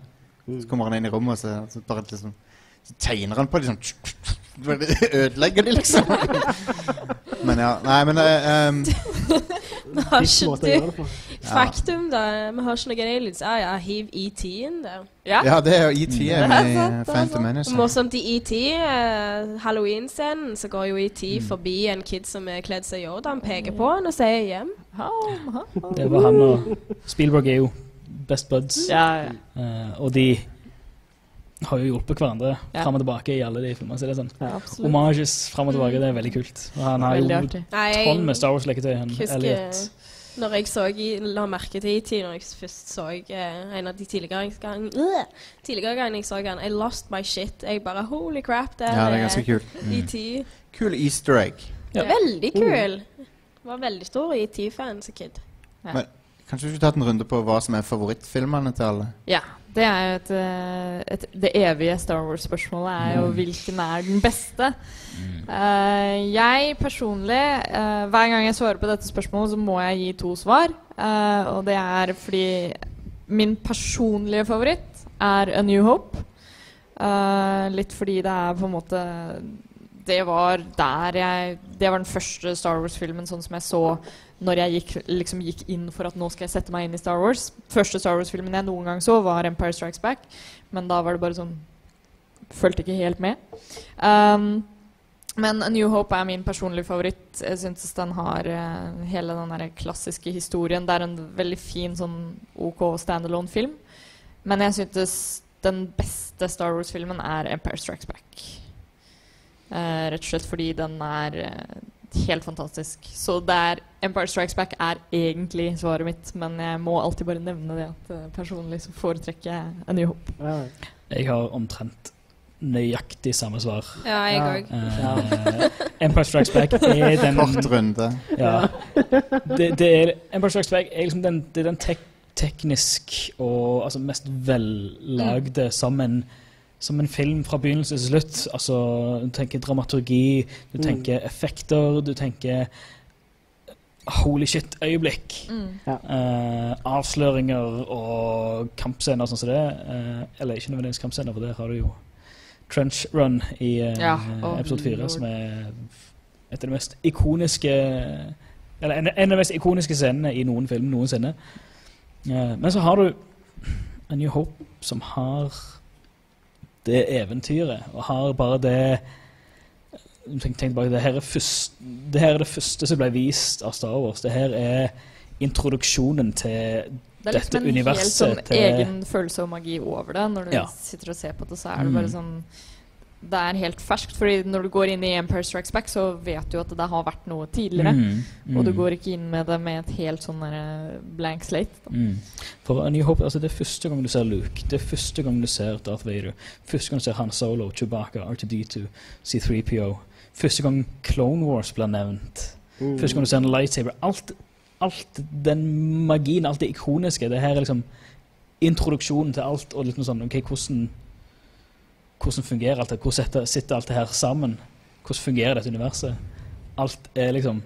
Så kommer han inn i rommet, og så bare liksom så tegner han på liksom ødelegger de liksom. Men ja, nei, men Vi har Viss måte å gjøre det på. Faktum da, vi har ikke noe aliens. Hiv E.T. inn der. ja, det er jo E.T. Det er med sant, det er Phantom sant. Menace. Morsomt i E.T. Halloween-scenen, så går jo E.T. forbi en kid som er kledd som Yoda. Han peker på han og sier hjem. Det var han og Spielberg er jo best buds. Ja. Og de har jo hjulpet hverandre Ja. frem og tilbake i alle de filmene. Så det er sånn Absolutt. homages frem og tilbake, det er veldig kult. Og han har Veldig jo artig. tonn med Star Wars-leketøy. Han husker Elliot. når jeg la merke til E.T. når jeg først så en av de tidligere gangene jeg så han, I lost my shit. Jeg bare, holy crap, Ja, det er ganske kult. E.T. Kul easter egg. Ja. Veldig kul. Var veldig stor E.T.-fan som kid. Men kanskje vi skulle tatt en runde på hva som er favorittfilmene til alle? Ja, det er jo det evige Star Wars-spørsmålet er jo hvilken er den beste. Jeg personlig, hver gang jeg svarer på dette spørsmålet, så må jeg gi 2 svar. Og det er fordi min personlige favoritt er A New Hope. Litt fordi det er på en måte det var den første Star Wars-filmen sånn som jeg så når jeg gikk inn for at nå skal jeg sette meg inn i Star Wars. Første Star Wars-filmen jeg noen gang så var Empire Strikes Back, men da var det bare sånn følte ikke helt med. Men A New Hope er min personlige favoritt. Jeg synes den har hele den der klassiske historien. Det er en veldig fin sånn OK standalone film, men jeg synes den beste Star Wars-filmen er Empire Strikes Back. Rett og slett fordi den er helt fantastisk. Så Empire Strikes Back er egentlig svaret mitt, men jeg må alltid bare nevne det at personlig så foretrekker jeg A New Hope. Jeg har omtrent nøyaktig samme svar. Ja, jeg òg. Empire Strikes Back er den Kort runde. Ja. Empire Strikes Back er liksom det er den teknisk og altså mest vellagde som en film fra begynnelse til slutt. Altså, du tenker dramaturgi, du tenker effekter, du tenker holy shit-øyeblikk. Avsløringer og kampscener sånn som det. Eller ikke nødvendigvis kampscener, for der har du jo Trench Run i episode 4, som er et av de mest ikoniske eller en av de mest ikoniske scenene i noen film noensinne. Men så har du A New Hope som har det eventyret, og har bare det tenk bare, det her er det første som ble vist av Star Wars. Det her er introduksjonen til Det er dette liksom en helt universet sånn til egen følelse og magi over det. Når du Ja. sitter og ser på det, så er det bare sånn det er helt ferskt, fordi når du går inn i Empire Strikes Back, så vet du at det har vært noe tidligere. Og du går ikke inn med det med et helt sånn der blank slate. For A New Hope, altså det er første gang du ser Luke, det er første gang du ser Darth Vader, første gang du ser Han Solo, Chewbacca, R2-D2, C-3PO, første gang Clone Wars blir nevnt, første gang du ser en lightsaber, alt den magien, alt det ikoniske, det her er liksom introduksjonen til alt, og liksom sånn, ok, hvordan fungerer alt det? Hvordan sitter alt det her sammen? Hvordan fungerer dette universet? Alt er liksom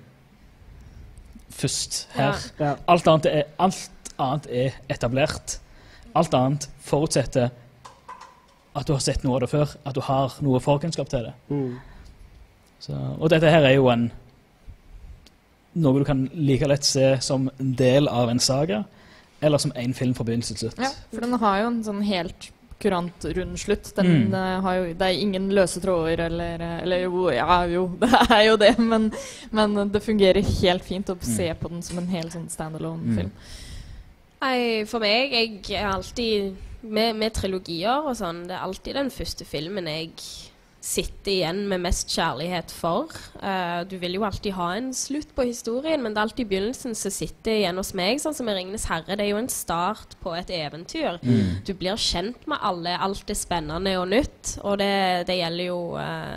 først her. Ja. Alt annet er etablert. Alt annet forutsetter at du har sett noe av det før, at du har noe forkunnskap til det. Så, og dette her er jo noe du kan like lett se som en del av en saga, eller som en film fra begynnelse til slutt. Ja, for den har jo en sånn helt kurant rund slutt. Den har jo, det er ingen løse tråder, eller jo, det er jo det, men det fungerer helt fint å se på den som en helt sånn standalone film. Nei, for meg, jeg er alltid med trilogier og sånn, det er alltid den første filmen jeg sitter igjen med mest kjærlighet for. Du vil jo alltid ha en slutt på historien, men det er alltid i begynnelsen som sitter igjen hos meg, sånn som i Ringenes Herre. Det er jo en start på et eventyr. Du blir kjent med alle, alt er spennende og nytt, og det gjelder jo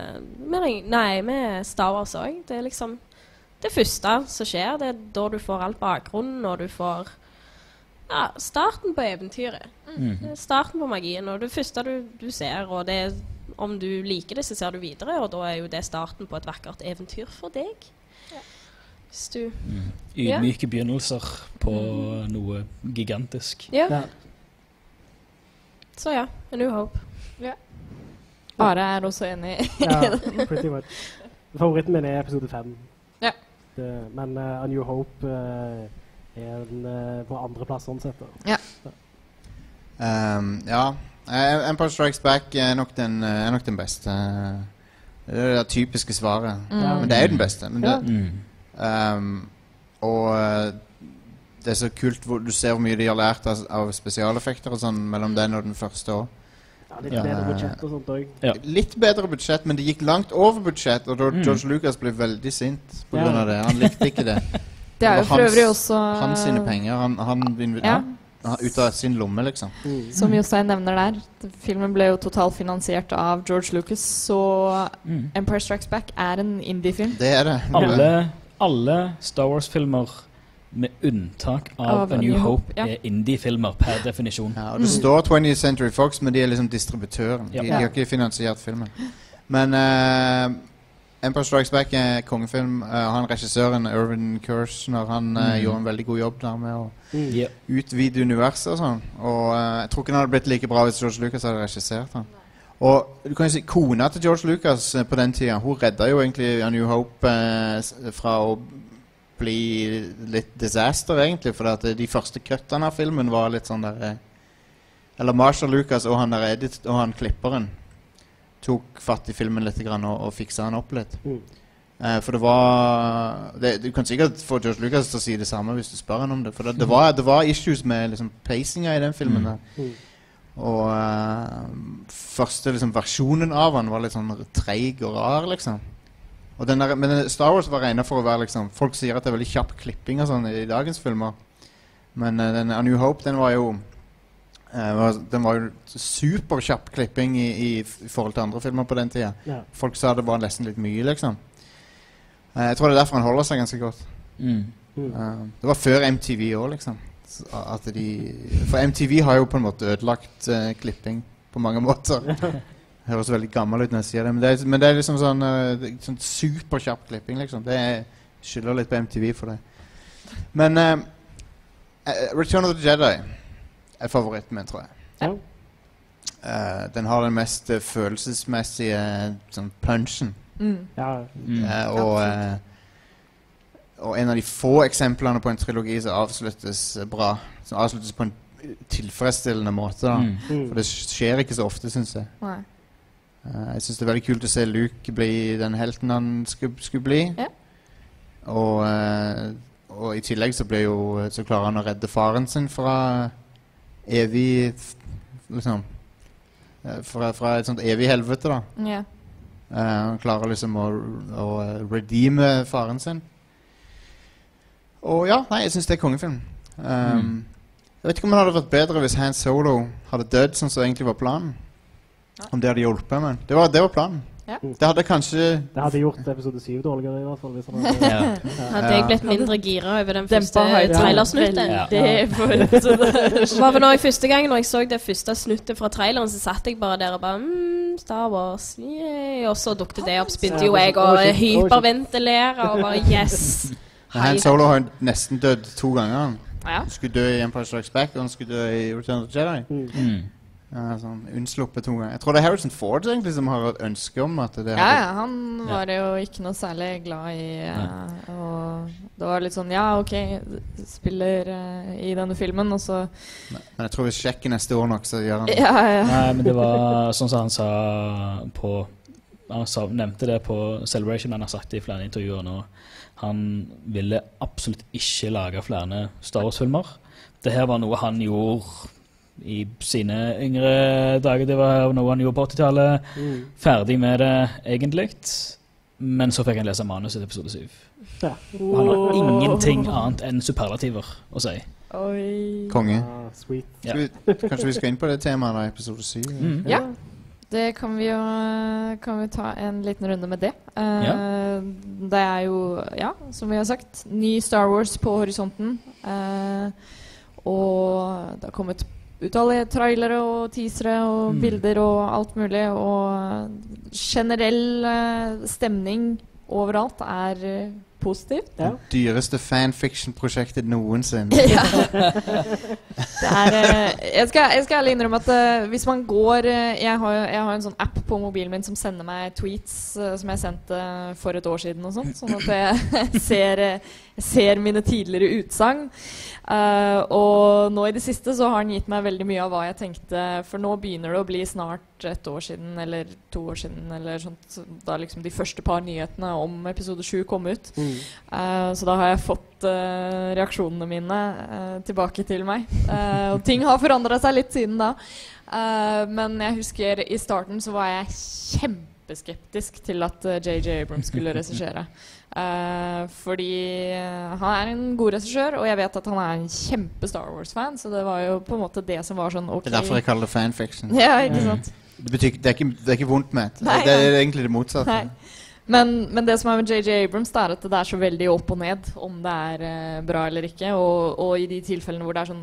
med Star Wars også. Det er liksom det første som skjer, det er da du får alt bakgrunnen, og du får starten på eventyret. Starten på magien, og det første du ser, og det om du liker det, så ser du videre, og da er jo det starten på et vakkert eventyr for deg. Hvis du... Ydmyke begynnelser på noe gigantisk. Ja. Så ja, A New Hope. Are er også enig. Ja, pretty much. Favoritten min er episode 5. Ja. Men A New Hope er den på andre plass sånn sett. Ja. Ja. Empire Strikes Back er nok den beste. Det er det typiske svaret. Men det er jo den beste. Men og det er så kult hvor du ser hvor mye de har lært av spesialeffekter og sånn mellom den og den første også. Ja, litt bedre budsjett og sånt også. Ja. Litt bedre budsjett, men det gikk langt over budsjett, og George Lucas ble veldig sint på grunn av det. Han likte ikke det. Det er jo for øvrig også hans sine penger. Han ut av sin lomme, liksom. Som Jostein nevner der, filmen ble jo totalfinansiert av George Lucas, så Empire Strikes Back er en indie-film. Det er det. Alle Star Wars-filmer med unntak av A New Hope er indie-filmer per definisjon. Ja, og det står 20th Century Fox, men de er liksom distributøren. De har ikke finansiert filmen. Men Empire Strikes Back er kongefilm. Han regissøren, Irvin Kershner, han gjorde en veldig god jobb der med å utvide universet og sånn. Og jeg tror ikke han hadde blitt like bra hvis George Lucas hadde regissert han. Og du kan jo si, kona til George Lucas på den tiden, hun redda jo egentlig A New Hope fra å bli litt disaster egentlig, for at de første kuttene av filmen var litt sånn der eller Marshall Lucas og han der edit og han klipperen tok fatt i filmen litt grann og fiksa han opp litt. For det var du kan sikkert få George Lucas til å si det samme hvis du spør han om det, for det var issues med liksom pacinga i den filmen der. Og første liksom versjonen av han var litt sånn treig og rar liksom. Og men Star Wars var regnet for å være liksom, folk sier at det er veldig kjapp klipping og sånn i dagens filmer, men den A New Hope den var jo super kjapp klipping i forhold til andre filmer på den tiden. Folk sa det var nesten litt mye liksom. Jeg tror det er derfor han holder seg ganske godt. Det var før MTV også liksom, for MTV har jo på en måte ødelagt klipping på mange måter. Det høres veldig gammel ut når jeg sier det, men det er liksom sånn superkjapp klipping liksom. Det skylder litt på MTV for det. Men Return of the Jedi er favoritten min, tror jeg. Den har den mest følelsesmessige sånn punchen. Og en av de få eksemplene på en trilogi som avsluttes bra, som avsluttes på en tilfredsstillende måte da. For det skjer ikke så ofte, synes jeg. Nei. Jeg synes det er veldig kult å se Luke bli den helten han skulle bli. Og i tillegg så klarer han å redde faren sin fra evig liksom fra et sånt evig helvete da. Han klarer liksom å redeeme faren sin. Og jeg synes det er kongefilm. Jeg vet ikke om det hadde vært bedre hvis Han Solo hadde dødd sånn som egentlig var planen. Om det hadde hjulpet, men det var planen. Det hadde gjort episode 7 dårligere i hvert fall hvis han hadde jeg blitt mindre gira over den første trailersnuttet. Det var vel første gang når jeg så det første snuttet fra traileren, så satt jeg bare der og bare Star Wars, og så dukket det opp, begynte jo jeg å hyperventilere og bare yes. Han Solo har nesten dødd 2 ganger. Han skulle dø i Empire Strikes Back, og han skulle dø i Return of the Jedi. Sånn, unnsluppet 2 ganger. Jeg tror det er Harrison Ford egentlig som har et ønske om at det han var jo ikke noe særlig glad i og det var litt sånn, spiller i denne filmen og så men jeg tror hvis sjekker neste år nok så gjør han Nei, men det var sånn som han sa nevnte det på Celebration, han har sagt det i flere intervjuer nå. Han ville absolutt ikke lage flere Star Wars-filmer. Det her var noe han gjorde i sine yngre dager. Det var noe han gjorde på 80-tallet. Ferdig med det egentlig. Men så fikk han lese manuset til episode 7. Han har ingenting annet enn superlativer å si. Konge. Kanskje vi skal inn på det temaet da, episode 7? Ja, det kan vi ta en liten runde med det. Det er jo, som vi har sagt, ny Star Wars på horisonten. Og det har kommet utallige trailere og teasere og bilder og alt mulig, og generell stemning overalt er positivt. Ja. Dyreste fanfiction-prosjektet noensinne. Ja. Det jeg skal ærlig innrømme at hvis man går jeg har en sånn app på mobilen min som sender meg tweets som jeg sendte for et år siden og sånt, sånn at jeg ser mine tidligere utsagn. Og nå i det siste så har han gitt meg veldig mye av hva jeg tenkte, for nå begynner det å bli snart et år siden eller 2 år siden eller sånt, da liksom de første par nyhetene om episode 7 kom ut. Så da har jeg fått reaksjonene mine tilbake til meg. Og ting har forandret seg litt siden da. Men jeg husker i starten så var jeg kjempeskeptisk til at J.J. Abrams skulle regissere. Fordi han en god regissør, og jeg vet at han en kjempe Star Wars-fan, så det var jo på en måte det som var sånn ok. Det derfor jeg kaller det fanfiction. Ja, ikke sant? Det betyr, det er ikke vondt med det. Nei, det egentlig det motsatte. Men det som med J.J. Abrams er at det så veldig opp og ned om det bra eller ikke, og i de tilfellene hvor det sånn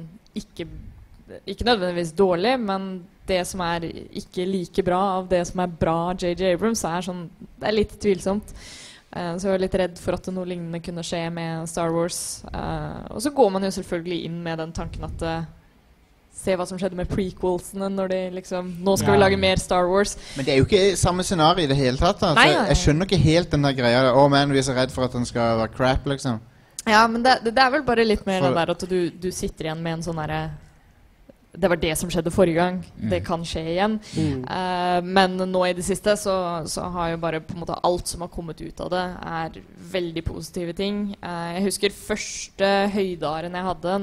ikke nødvendigvis dårlig, men det som ikke like bra av det som bra J.J. Abrams sånn, det litt tvilsomt. Så jeg var litt redd for at noe lignende kunne skje med Star Wars. Og så går man jo selvfølgelig inn med den tanken at se hva som skjedde med prequelsene når de liksom, nå skal vi lage mer Star Wars. Men det jo ikke samme scenario i det hele tatt. Altså. Nei. Jeg skjønner ikke helt den der greia. Man, vi så redd for at den skal være crap, liksom. Ja, men det vel bare litt mer det der at du sitter igjen med en sånn derre det var det som skjedde forrige gang. Det kan skje igjen. Men nå i det siste så har jo bare på en måte alt som har kommet ut av det veldig positive ting. Jeg husker første høydaren jeg hadde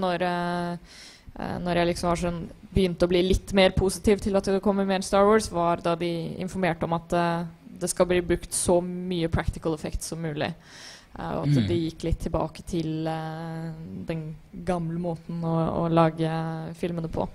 når jeg liksom sånn, begynte å bli litt mer positiv til at det kommer mer Star Wars, var da de informerte om at det skal bli brukt så mye practical effects som mulig. Og at de gikk litt tilbake til den gamle måten å lage filmene på.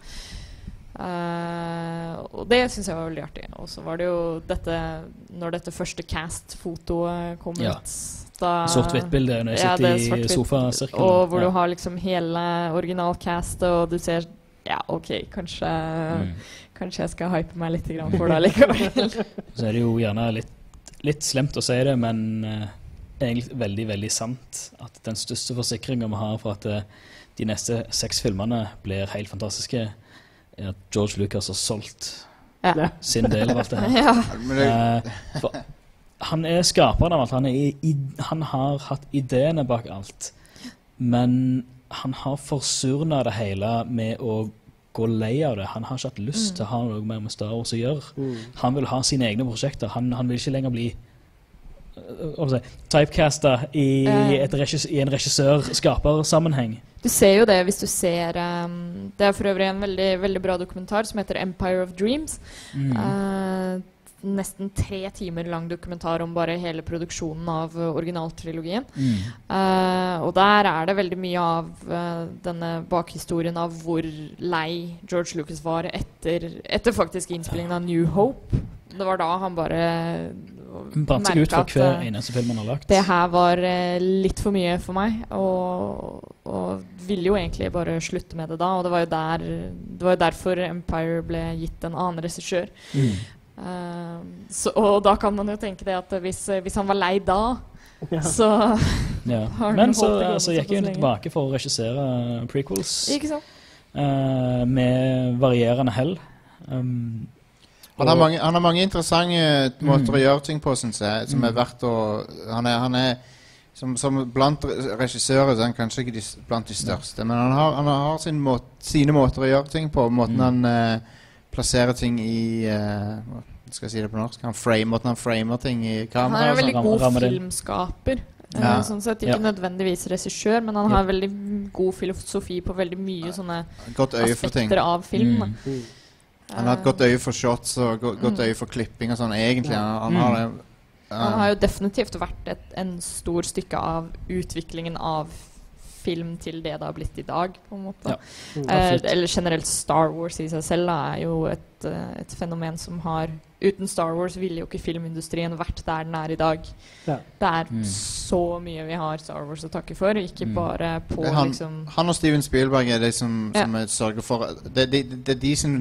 Og det synes jeg var veldig artig. Og så var det jo dette, når dette første cast-fotoet kom ut da, Svart-hvitt-bildet når jeg sitter i sofasirkelen. Og hvor du har liksom hele originalcastet, og du ser ja, ok, kanskje jeg skal hype meg litt grann for det likevel. Så det jo gjerne litt slemt å si det, men egentlig veldig, veldig sant at den største forsikringen vi har for at de neste 6 filmene blir helt fantastiske, at George Lucas har solgt sin del av alt det her. For han skaperen av alt, han har hatt ideene bak alt, men han har forsurnet det hele med å gå lei av det. Han har ikke hatt lyst til å ha noe mer med Star Wars å gjøre. Han vil ha sine egne prosjekter. Han vil ikke lenger bli typecasta i en regissør-skaper-sammenheng. Du ser jo det hvis du ser det for øvrig en veldig, veldig bra dokumentar som heter Empire of Dreams. Nesten 3 timer lang dokumentar om bare hele produksjonen av originaltrilogien. Og der det veldig mye av denne bakhistorien av hvor lei George Lucas var etter faktisk innspillingen av New Hope. Det var da han bare brant seg ut for hver eneste film han har lagt. Det her var litt for mye for meg, og ville jo egentlig bare slutte med det da, og det var jo derfor Empire ble gitt en annen regissør. Og da kan man jo tenke det at hvis han var lei da, så men så gikk hun tilbake for å regissere prequels. Ikke sant? Med varierende hell. Han har mange interessante måter å gjøre ting på, synes jeg, som verdt å... Han som blant regissører, så han kanskje ikke blant de største, men han har sine måter å gjøre ting på, måten han plasserer ting i... skal jeg si det på norsk? Måten han framer ting i kamera. Han en veldig god filmskaper. Sånn sett ikke nødvendigvis regissør, men han har veldig god filosofi på veldig mye sånne aspekter av film. Han har et godt øye for shots og godt øye for klipping og sånn, egentlig. Han har jo definitivt vært en stor stykke av utviklingen av film til det har blitt i dag, på en måte. Eller generelt Star Wars i seg selv jo et fenomen som uten Star Wars ville jo ikke filmindustrien vært der den i dag. Det så mye vi har Star Wars å takke for, ikke bare på liksom... Han og Steven Spielberg de som sørger for... Det de som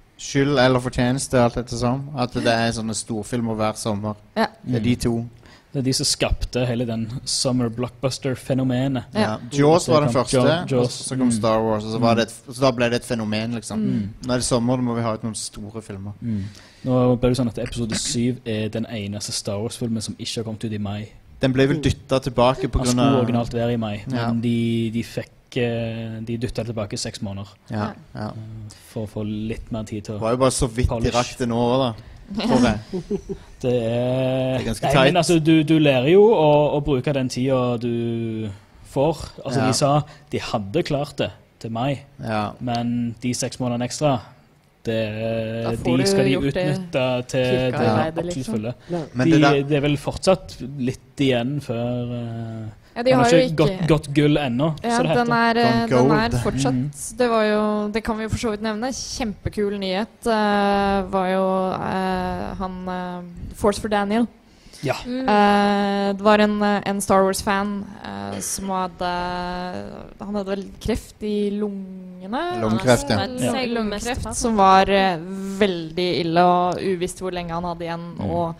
skyld eller fortjeneste alt etter sånn, at det sånne storfilmer hver sommer. Det de to. Det er de som skapte hele den summer blockbuster-fenomenet. Ja. Jaws var den første, Jaws. og så kom Star Wars, og så, var det så da ble det et fenomen, liksom. Nå er det sommer, da må vi ha ut noen store filmer. Nå ble det sånn at episode 7 er den eneste Star Wars-filmen som ikke har kommet ut i mai. Den ble vel dyttet tilbake på Han grunn skulle av... originalt være i mai, Ja. men de dyttet det tilbake 6 måneder Ja, ja. for å få litt mer tid til Det å... var jo bare så vidt de Polish. rakk det nå, da. Tror jeg. Det er ganske Nei, tight. men altså, du lærer jo å bruke den tiden du får. Altså, Ja. de sa de hadde klart det til mai, Ja. men de 6 månedene ekstra, Da får de du skal de gjort det utnytte til det kirkearbeidet, absolutt liksom. fulle. Ja. Men det der... Det er vel fortsatt litt igjen før Ja, de han har har jo ikke ikke gått gull ennå, Ja, så det den heter. er, Gone den er gold. fortsatt Det kan vi jo for så vidt nevne. Kjempekul nyhet var jo han Force for Daniel. Ja. Det var en Star Wars-fan som Han hadde vel kreft i lungene? Lungekreft, ja. Ja. Lungekreft, som var veldig ille, og uvisst hvor lenge han hadde igjen. Og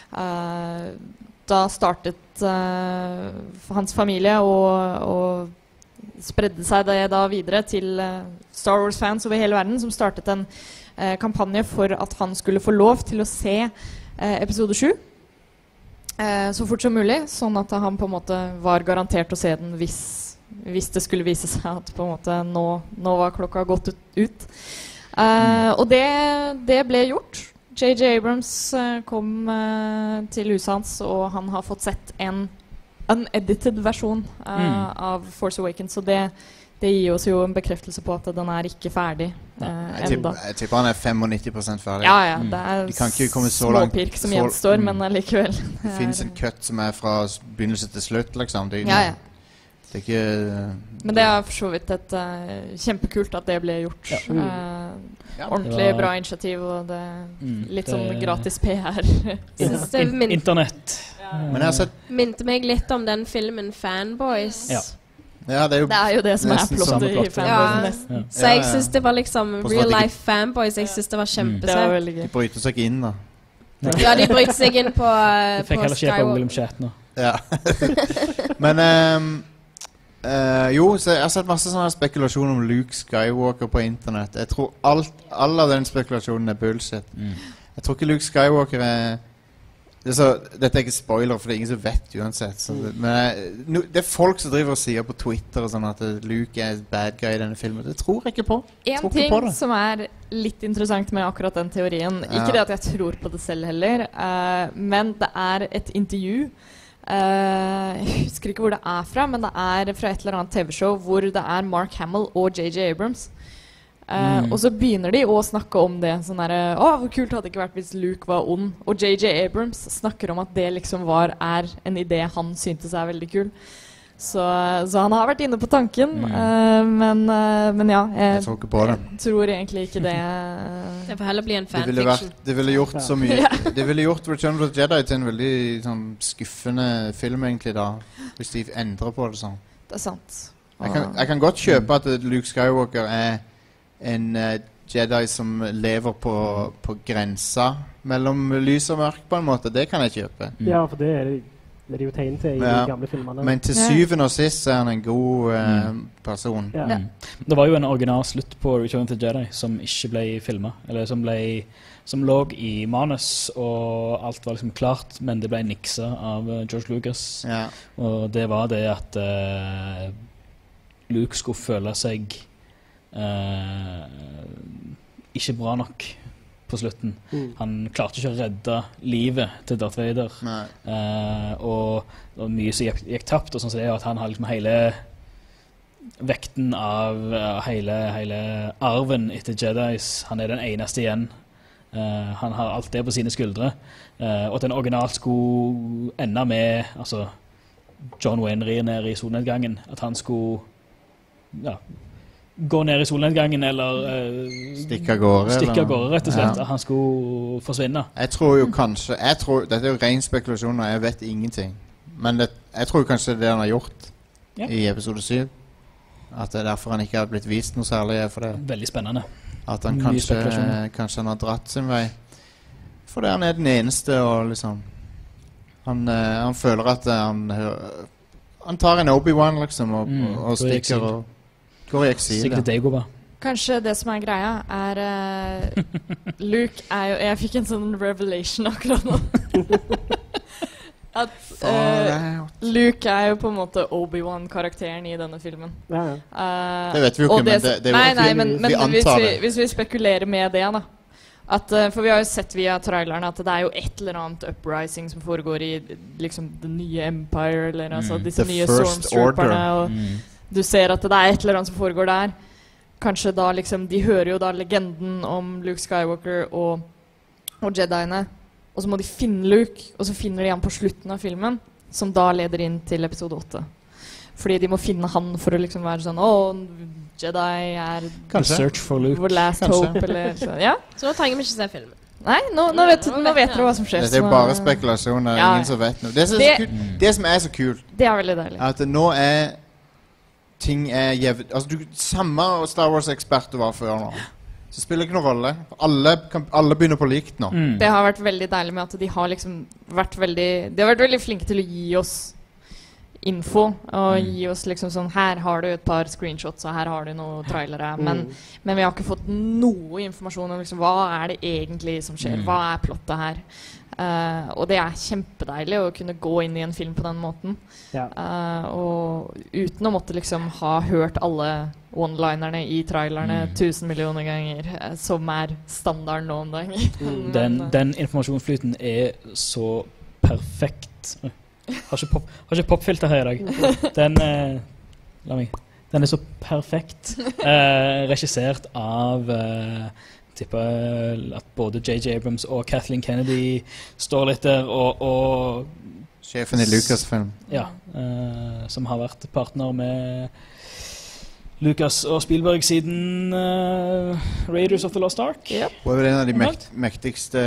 da startet hans familie og spredde seg det da videre til Star Wars-fans over hele verden, som startet en kampanje for at han skulle få lov til å se episode 7 så fort som mulig, sånn at han på en måte var garantert å se den hvis det skulle vise seg at på en måte nå var klokka gått ut. Og det ble gjort. J.J. Abrams kom til huset hans, og han har fått sett en unedited versjon av Force Awakens, så det gir oss jo en bekreftelse på at den er ikke ferdig enda. Jeg tipper han er 95% ferdig. Ja, det De kan ikke er komme så langt- småpirk som så- gjenstår, men allikevel. Det finnes en cut som er fra begynnelse til slutt, liksom. Det, Ja. det er ikke... Men det er for så vidt et kjempekult at det ble gjort. Ordentlig Det var- bra initiativ, og det litt det- sånn gratis PR. Synes det Internett. Men jeg har sett... minte meg litt om den filmen Fanboys. Ja. Ja, det er jo... Det er jo det som er Nesten samme plottet i plott. Fanboys, Ja. nesten. Ja. Så jeg Ja, ja. synes det var liksom Forstår real at de- life Fanboys. Jeg synes det var Det var kjempesøtt. veldig De gøy. bryter seg ikke inn, da. Ja, de bryter seg inn på, Det fikk på heller skje på Skywalker. William Shatner. Ja. Men jo, så jeg har sett masse sånne spekulasjoner om Luke Skywalker på internett. Jeg tror all av den spekulasjonen er bullshit. Jeg tror ikke Luke Skywalker er... Dette er ikke spoiler, for det er ingen som vet uansett. Så det er folk som driver og sier på Twitter og sånn at Luke er bad guy i denne filmen. Det tror jeg ikke på. En Tror ikke ting på det. som er litt interessant med akkurat den teorien, Ja. ikke det at jeg tror på det selv heller, men det er et intervju. Jeg husker ikke hvor det er fra, men det er fra et eller annet TV-show hvor det er Mark Hamill og J.J. Abrams. Og så begynner de å snakke om det. Sånn der, hvor kult hadde det ikke vært hvis Luke var ond. Og J.J. Abrams snakker om at det liksom er en idé han syntes er veldig kul. Så han har vært inne på tanken, men ja, Jeg tror ikke på det. tror egentlig ikke det. Det får heller bli en Det ville gjort så mye. Det ville gjort Return of the Jedi til en veldig sånn skuffende film, egentlig, da. Hvis de endrer på det sånn. Det er sant. Jeg kan godt kjøpe at Luke Skywalker er en Jedi som lever på grensa mellom lys og mørk, på en måte. Det kan jeg kjøpe. Ja, for det er det jo tegn til i Ja. de gamle filmene. Men til syvende og sist så er han en god person. ja. Det var jo en original slutt på Return of the Jedi som ikke ble filmet, eller som lå i manus, og alt var liksom klart, men det ble nikset av George Lucas. Ja. Og det var det at Luke skulle føle seg ikke bra nok på slutten. Han klarte ikke å redde livet til Darth Vader. Nei. Og mye som gikk tapt, og sånn som det er at han har liksom hele vekten av hele arven etter Jedis. Han er den eneste igjen. Han har alt det på sine skuldre. Og at den originalt skulle ende med John Wayne rir ned i solnedgangen. At han skulle gå ned i solnedgangen eller Stikke av gårde. Rett og slett. Ja. At han skulle forsvinne. Jeg tror jo kanskje dette er jo ren spekulasjon, og jeg vet ingenting. Men jeg tror kanskje det er det han har gjort i episode 7. At det er derfor han ikke har blitt vist noe særlig for det. Veldig spennende. At han Mye spekulasjoner. kanskje han har dratt sin vei. Fordi han er den eneste, og liksom Han føler at han tar en Obi-Wan liksom og stikker og går i eksil. Sikkert Dagobah. Kanskje det som er greia, Luke er jo Jeg fikk en sånn revelation akkurat nå. At Luke er jo på en måte Obi-Wan-karakteren i denne filmen. Det vet vi jo ikke, men det er jo men hvis vi spekulerer med det, da. For vi har jo sett via traileren at det er jo et eller annet uprising som foregår i liksom det nye Empire, eller altså disse nye Stormtrooperne, og du ser at det er et eller annet som foregår der. Kanskje da liksom, de hører jo da legenden om Luke Skywalker og Jediene, og så må de finne Luke, og så finner de han på slutten av filmen, som da leder inn til episode 8. Fordi de må finne han for å liksom være sånn, Jedi er Search for Luke. Vår last hope, eller så, ja. Så nå trenger vi ikke se filmen. Nei, nå vet dere hva som skjer. Det er jo bare spekulasjoner, ingen som vet noe. Det som er så kult, det er veldig deilig. at nå ting jevnt. Altså, samme Star Wars-ekspert du var før nå. Så spiller det ikke noen rolle. Alle begynner på likt nå. Det har vært veldig deilig med at de har liksom vært veldig flinke til å gi oss info, og gi oss liksom sånn, her har du et par screenshots, og her har du noen trailere, men vi har ikke fått noe informasjon om liksom, hva er det egentlig som skjer, hva er plottet her. Og det er kjempedeilig å kunne gå inn i en film på den måten, og uten å måtte liksom ha hørt alle one-linerne i trailerne 1000 millioner ganger, som er standarden nå om dagen. Den informasjonsflyten er så perfekt. Har ikke popfilter her i dag. Den er så perfekt regissert av tipper at både J.J. Abrams og Kathleen Kennedy står litt der og sjefen i Lucasfilm. Ja, som har vært partner med Lucas og Spielberg siden Raiders of the Lost Ark. Hun er en av de mektigste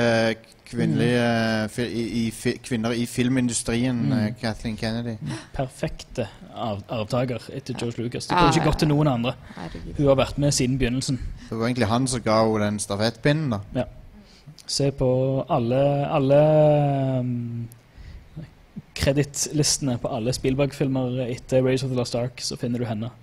kvinnelige kvinner i filmindustrien, Kathleen Kennedy. Perfekte arvtaker etter George Lucas. Det kunne ikke gått til noen andre. Hun har vært med siden begynnelsen. Det var egentlig han som ga henne den stafettpinnen da. Ja. Se på alle kredittlistene på alle Spielberg-filmer etter Raiders of the Lost Ark, så finner du henne.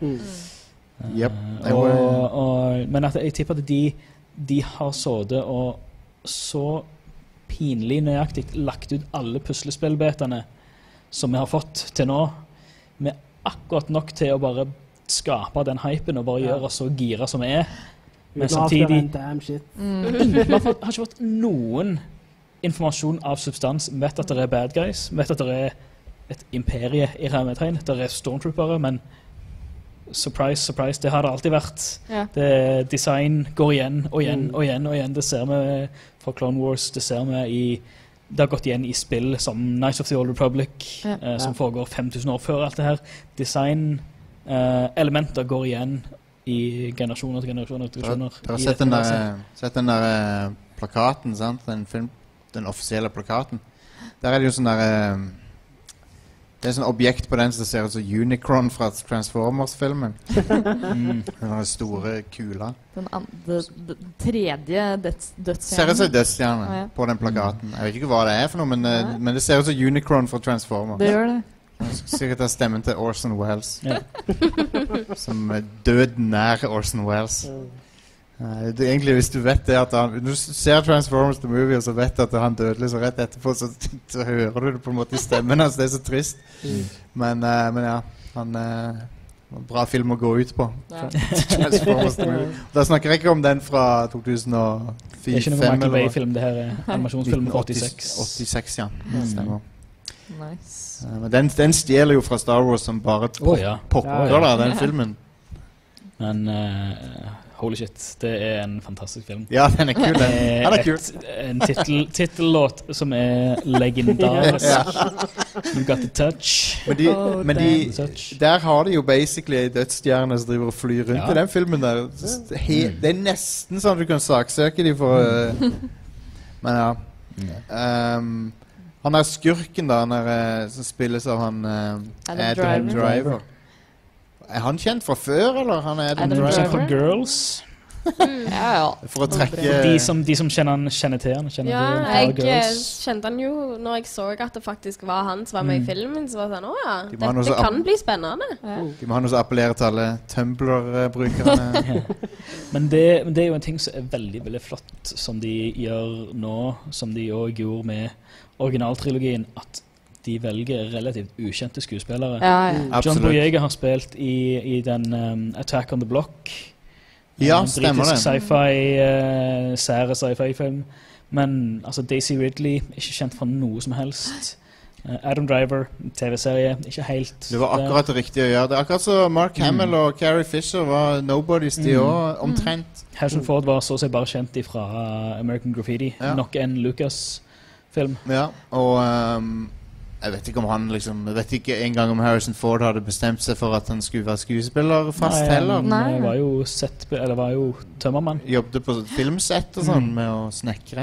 Men jeg tipper at de har sådde og så pinlig nøyaktig lagt ut alle puslespillbetene som vi har fått til nå, med akkurat nok til å bare skape den hypen og bare gjøre oss så gira som vi er. Men samtidig vi har ikke fått noen informasjon av substans. Vi vet at det er bad guys, vi vet at det er et imperie i hermetegn, det er stormtroopere, men surprise, surprise, det har det alltid vært. Design går igjen og igjen og igjen og igjen. Det ser vi fra Clone Wars, det har gått igjen i spill som Knights of the Old Republic, som foregår 5000 år før alt det her. Design elementer går igjen i generasjoner til generasjoner til generasjoner. Du har sett den der plakaten, sant? Den offisielle plakaten. Der er det jo sånn der det er sånn objekt på den som ser ut som Unicron fra Transformers-filmen. Den store kula. Den tredje dødsstjernen. Ser ut som dødsstjerne på den plakaten. Jeg vet ikke hva det er for noe, men det ser ut som Unicron fra Transformers. Det gjør det. Sikkert har stemmen til Orson Welles. Som død nær Orson Welles. Det er egentlig, hvis du vet det at du ser Transformers the Movie og så vet at han døde så rett etterpå, så hører du det på en måte i stemmen hans. Det er så trist. Men ja, han bra film å gå ut på. Transformers the Movie. Da snakker jeg ikke om den fra 2004. Det er ikke noen Michael Bay-film, det her er animasjonsfilm 86. 86, ja. Stemmer. Nice. Men den stjeler jo fra Star Wars som bare pokker da, den filmen. Men holy shit, det er en fantastisk film. Ja, den er kul. Den er kul. En titellåt som er legendarisk. You got the touch. Men der har de jo basically en dødsstjerne som driver og flyr rundt i den filmen der. Det er nesten sånn du kan saksøke de for men ja. Han er skurken da, som spilles av han Adam Driver. Er han kjent fra før, eller? Han er Adam Driver for Girls. For å trekke De som kjenner til han, kjenner Ja, til jeg Girls. kjente han jo når jeg så at det faktisk var han som var med i filmen. Så var det sånn, åja, De må ha noe dette så kan bli spennende. De må ha noe som appellerer til alle Tumblr-brukerne. Men det er jo en ting som er veldig, veldig flott som de gjør nå, som de også gjorde med originaltrilogien, at de velger relativt ukjente skuespillere. John Absolutt. Boyega har spilt i den Attack on the Block. Ja, En stemmer britisk det. sci-fi, sære sci-fi-film. Men altså, Daisy Ridley, ikke kjent fra noe som helst. Adam Driver, TV-serie, ikke helt. Det var akkurat det riktige å gjøre. Det er akkurat så Mark Hamill og Carrie Fisher var nobodies de også, omtrent. Harrison Ford var så å si bare kjent fra American Graffiti. Ja. Nok en Lucas-film. Ja, og jeg vet ikke om han liksom Jeg vet ikke engang om Harrison Ford hadde bestemt seg for at han skulle være skuespiller fast heller. Nei. Han var jo tømmermann. Jobbet på sånn sånn med å snekre.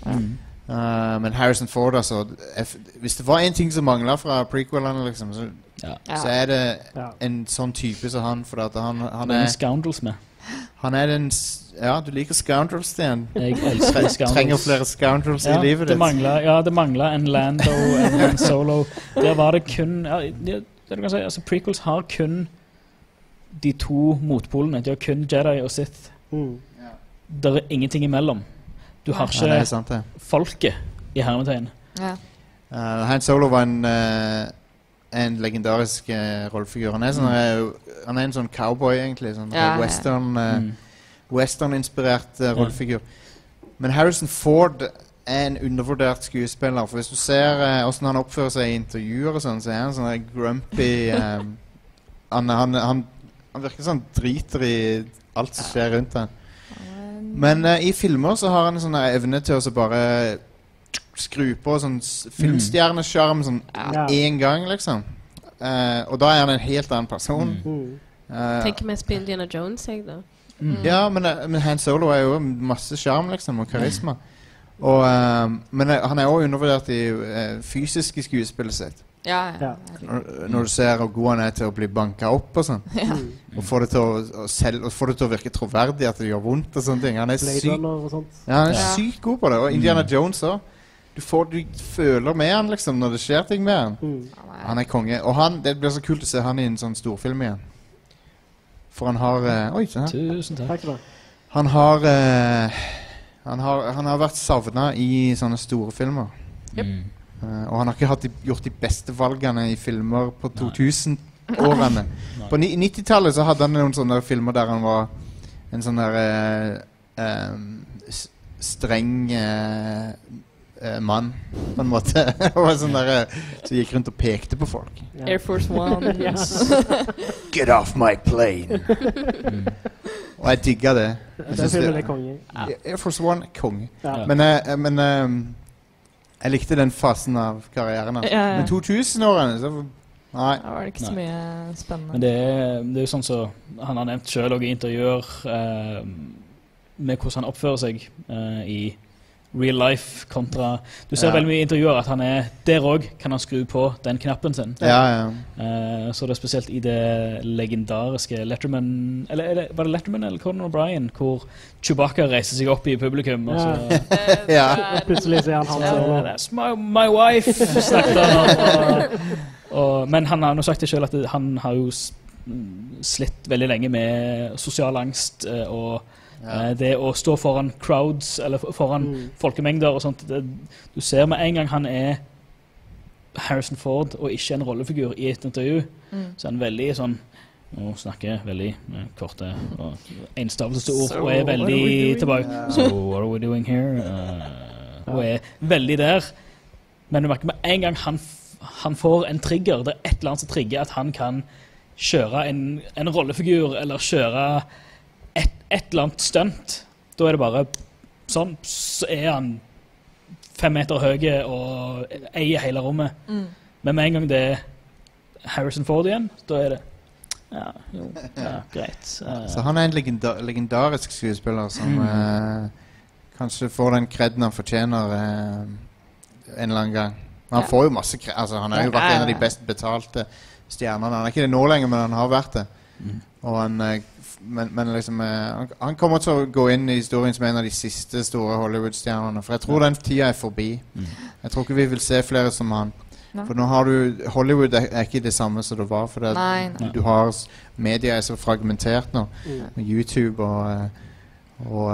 Men Harrison Ford, altså hvis det var en ting som manglet fra prequelene, liksom, så er det en sånn type som han. For at han er Scoundrels med. Han er den Ja, du liker Scoundrels, Stian. Jeg elsker Scoundrels. Trenger flere Scoundrels i livet ditt. Det manglet en Lando, en Solo. Der var det kun det du kan si, altså prequels har kun de to motpolene. De har kun Jedi og Sith. Det er ingenting imellom. Du har ikke det er sant, det. folket i hermetegn. Han Solo var en legendarisk rollefigur. Han er en sånn cowboy, egentlig. Sånn western-inspirert rollefigur. Men Harrison Ford er en undervurdert skuespiller. For hvis du ser hvordan han oppfører seg i intervjuer og sånn, så er han sånn grumpy han virker sånn driter i alt som skjer rundt han. Men i filmer så har han en sånn evne til å så bare skru på sånn filmstjerneskjarm sånn en gang, liksom. Og da er han en helt annen person. Tenker mest på Indiana Jones, jeg da. Ja, men Han Solo er jo masse skjarm, liksom, og karisma. Men han er også undervurdert i fysiske skuespillet sitt. Når du ser hvor god han er til å bli banket opp og sånn. Og få det til å virke troverdig at det gjør vondt og sånne ting. Han er sykt god på det. Og Indiana Jones også. Du føler med han liksom når det skjer ting med han. Han er konge. Og det blir så kult å se han i en sånn storfilm igjen. For han har oi, sånn her. Tusen takk. Han har vært savnet i sånne store filmer. Og han har ikke gjort de beste valgene i filmer på 2000-årene. På 90-tallet så hadde han noen sånne filmer der han var en sånn der streng mann, på en måte. Og sånn der, så gikk rundt og pekte på folk. Air Force One. Get off my plane! Og jeg digger det. Den filmen er konge. Air Force One er konge. Men jeg likte den fasen av karrieren. Men 2000-årene så nei. Da var det ikke så mye spennende. Men det er jo sånn så han har nevnt selv også i intervjuer med hvordan han oppfører seg i real life kontra du ser veldig mye intervjuer at han er der også kan han skru på den knappen sin så det er spesielt i det legendariske Letterman var det Letterman eller Conan O'Brien hvor Chewbacca reiser seg opp i publikum og så plutselig ser han that's my wife snakket han men han har nå sagt det selv at han har jo slitt veldig lenge med sosial angst og det å stå foran crowds eller foran folkemengder og sånt du ser med en gang han er Harrison Ford og ikke en rollefigur i et intervju så er han veldig sånn og snakker veldig korte og enstavelse ord og er veldig tilbake so what are we doing here og er veldig der men du merker med en gang han får en trigger det er et eller annet som trigger at han kan kjøre en rollefigur eller kjøre et eller annet stunt da er det bare sånn så er han 5 meter høy og eier hele rommet men med en gang det er Harrison Ford igjen da er det greit så han er en legendarisk skuespiller som kanskje får den kredden han fortjener en eller annen gang han får jo masse han har jo vært en av de best betalte stjernerne han er ikke det nå lenger men han har vært det Og men liksom han kommer til å gå inn i historien som en av de siste store Hollywood-stjernerne. For jeg tror den tida er forbi. Jeg tror ikke vi vil se flere som han. For nå har du Hollywood er ikke det samme som det var. For det, Nei. du har media er så fragmentert nå. Med YouTube og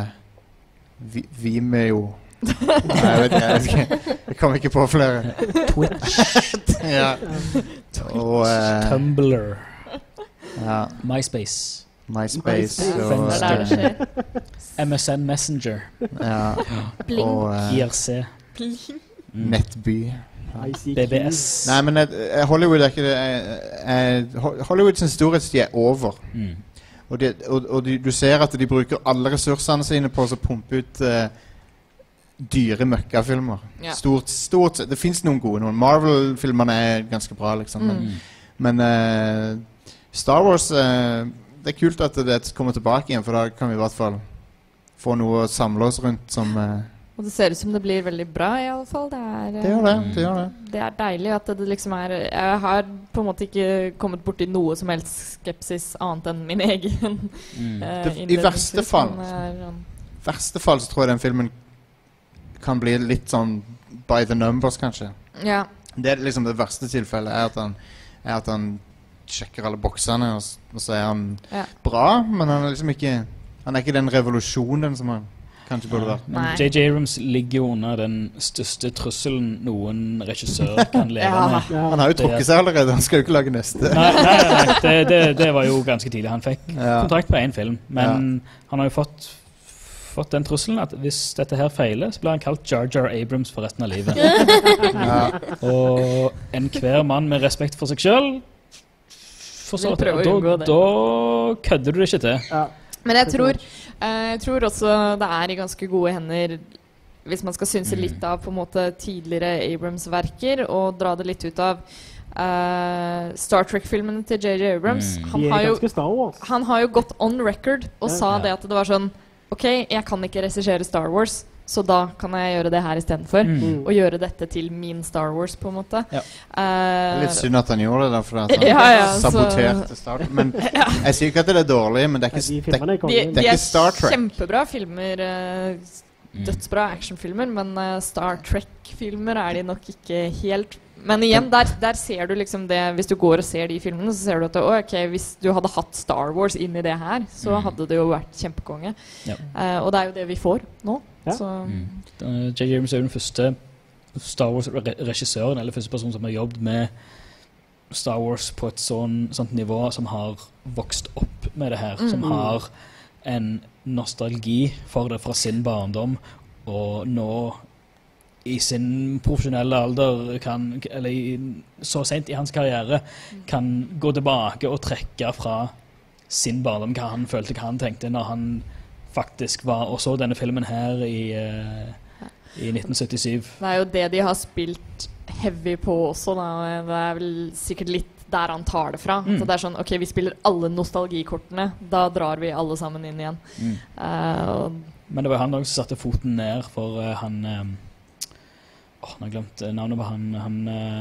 Vimeo. Nei, jeg vet ikke. Jeg kommer ikke på flere. Twitch. Ja. Og Tumblr. ja. MySpace. MySpace og Det er der det skjer. MSN Messenger. ja. Bling. Og IRC. Nettby. ICQ. BBS. Nei, men Hollywood er ikke det. Hollywoods storhetstid er over. Og du ser at de bruker alle ressursene sine på å pumpe ut dyre møkkafilmer. Ja. Stort det finnes noen gode. Noen Marvel-filmerne er ganske bra, liksom. Men Star Wars det er kult at det kommer tilbake igjen, for da kan vi i hvert fall få noe å samle oss rundt som Og det ser ut som det blir veldig bra i alle fall. det gjør det. Det er deilig at det liksom er Jeg har på en måte ikke kommet borti noe som helst skepsis annet enn min egen. I verste fall så tror jeg den filmen kan bli litt sånn by the numbers, kanskje. Ja. Det er liksom det verste tilfellet er at han sjekker alle boksene, og så er han bra, men han er liksom ikke han er ikke den revolusjonen som han kanskje burde vært. Nei. J.J. Abrams ligger jo under den største trusselen noen regissør kan leve med. Han har jo trukket seg allerede, han skal jo ikke lage neste. Nei, det var jo ganske tidlig. Han fikk kontrakt på en film, men han har jo fått den trusselen at hvis dette her feiler, så blir han kalt Jar Jar Abrams for resten av livet. Og enhver mann med respekt for seg selv da kødder du det ikke til. Men jeg tror også det er i ganske gode hender hvis man skal synse litt av på en måte tidligere Abrams-verker og dra det litt ut av Star Trek-filmene til J.J. Abrams. Han har jo gått on record og sa det at det var sånn ok, jeg kan ikke regissere Star Wars, så da kan jeg gjøre det her i stedet for og gjøre dette til min Star Wars på en måte. Det er litt synd at han gjorde det da, for at han saboterte Star Trek. Men jeg sier ikke at det er dårlig, men det er ikke Star Trek. De er kjempebra filmer, dødsbra actionfilmer, men Star Trek-filmer er de nok ikke helt. Men igjen, der ser du liksom det. Hvis du går og ser de filmene, så ser du at ok, hvis du hadde hatt Star Wars inn i det her, så hadde det jo vært kjempekonge. Og det er jo det vi får nå. J.J. Abrams er jo den første Star Wars-regissøren, eller første person som har jobbet med Star Wars på et sånt nivå, som har vokst opp med det her, som har en nostalgi for det fra sin barndom, og nå i sin profesjonelle alder så sent i hans karriere kan gå tilbake og trekke fra sin barndom, hva han følte, hva han tenkte når han faktisk var og så denne filmen her i 1977. Det er jo det de har spilt heavy på også da. Det er vel sikkert litt der han tar det fra. Så det er sånn, ok, vi spiller alle nostalgikortene, da drar vi alle sammen inn igjen. Men det var han også som satte foten ned for han nå har jeg glemt navnet på han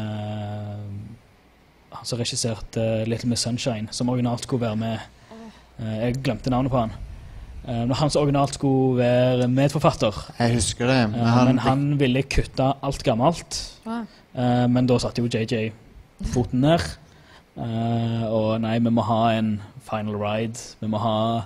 som regisserte Little Miss Sunshine, som originalt skulle være med. Jeg glemte navnet på han. Når han som originalt skulle være medforfatter. Jeg husker det. Men han ville kutte alt gammelt. Men da satte jo J.J. foten ned. Og nei, vi må ha en final ride. Vi må ha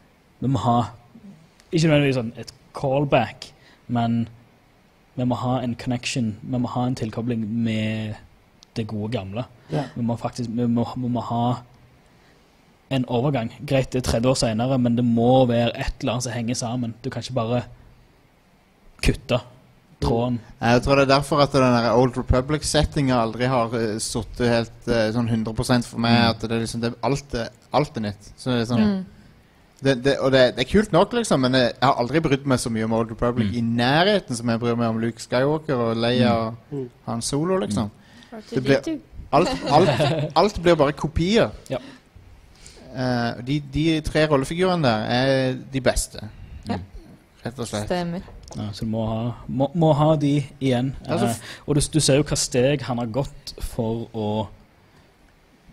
ikke nødvendigvis sånn et callback, men vi må ha en connection, vi må ha en tilkobling med det gode gamle. Vi må ha en overgang. Greit, det er 30 år senere, men det må være et eller annet som henger sammen. Du kan ikke bare kutte tråden. Jeg tror det er derfor at den der Old Republic-settingen aldri har suttet helt sånn 100% for meg, at det er liksom, alt er nytt. Så det er sånn det er kult nok, liksom, men jeg har aldri brydd meg så mye om Old Republic i nærheten som jeg bryr meg om Luke Skywalker og Leia og Han Solo, liksom. Det blir, alt blir bare kopier. De 3 rollefigurene der er de beste. Rett og slett. Stemmer. Så du må ha de igjen. Og du ser jo hva steg han har gått for å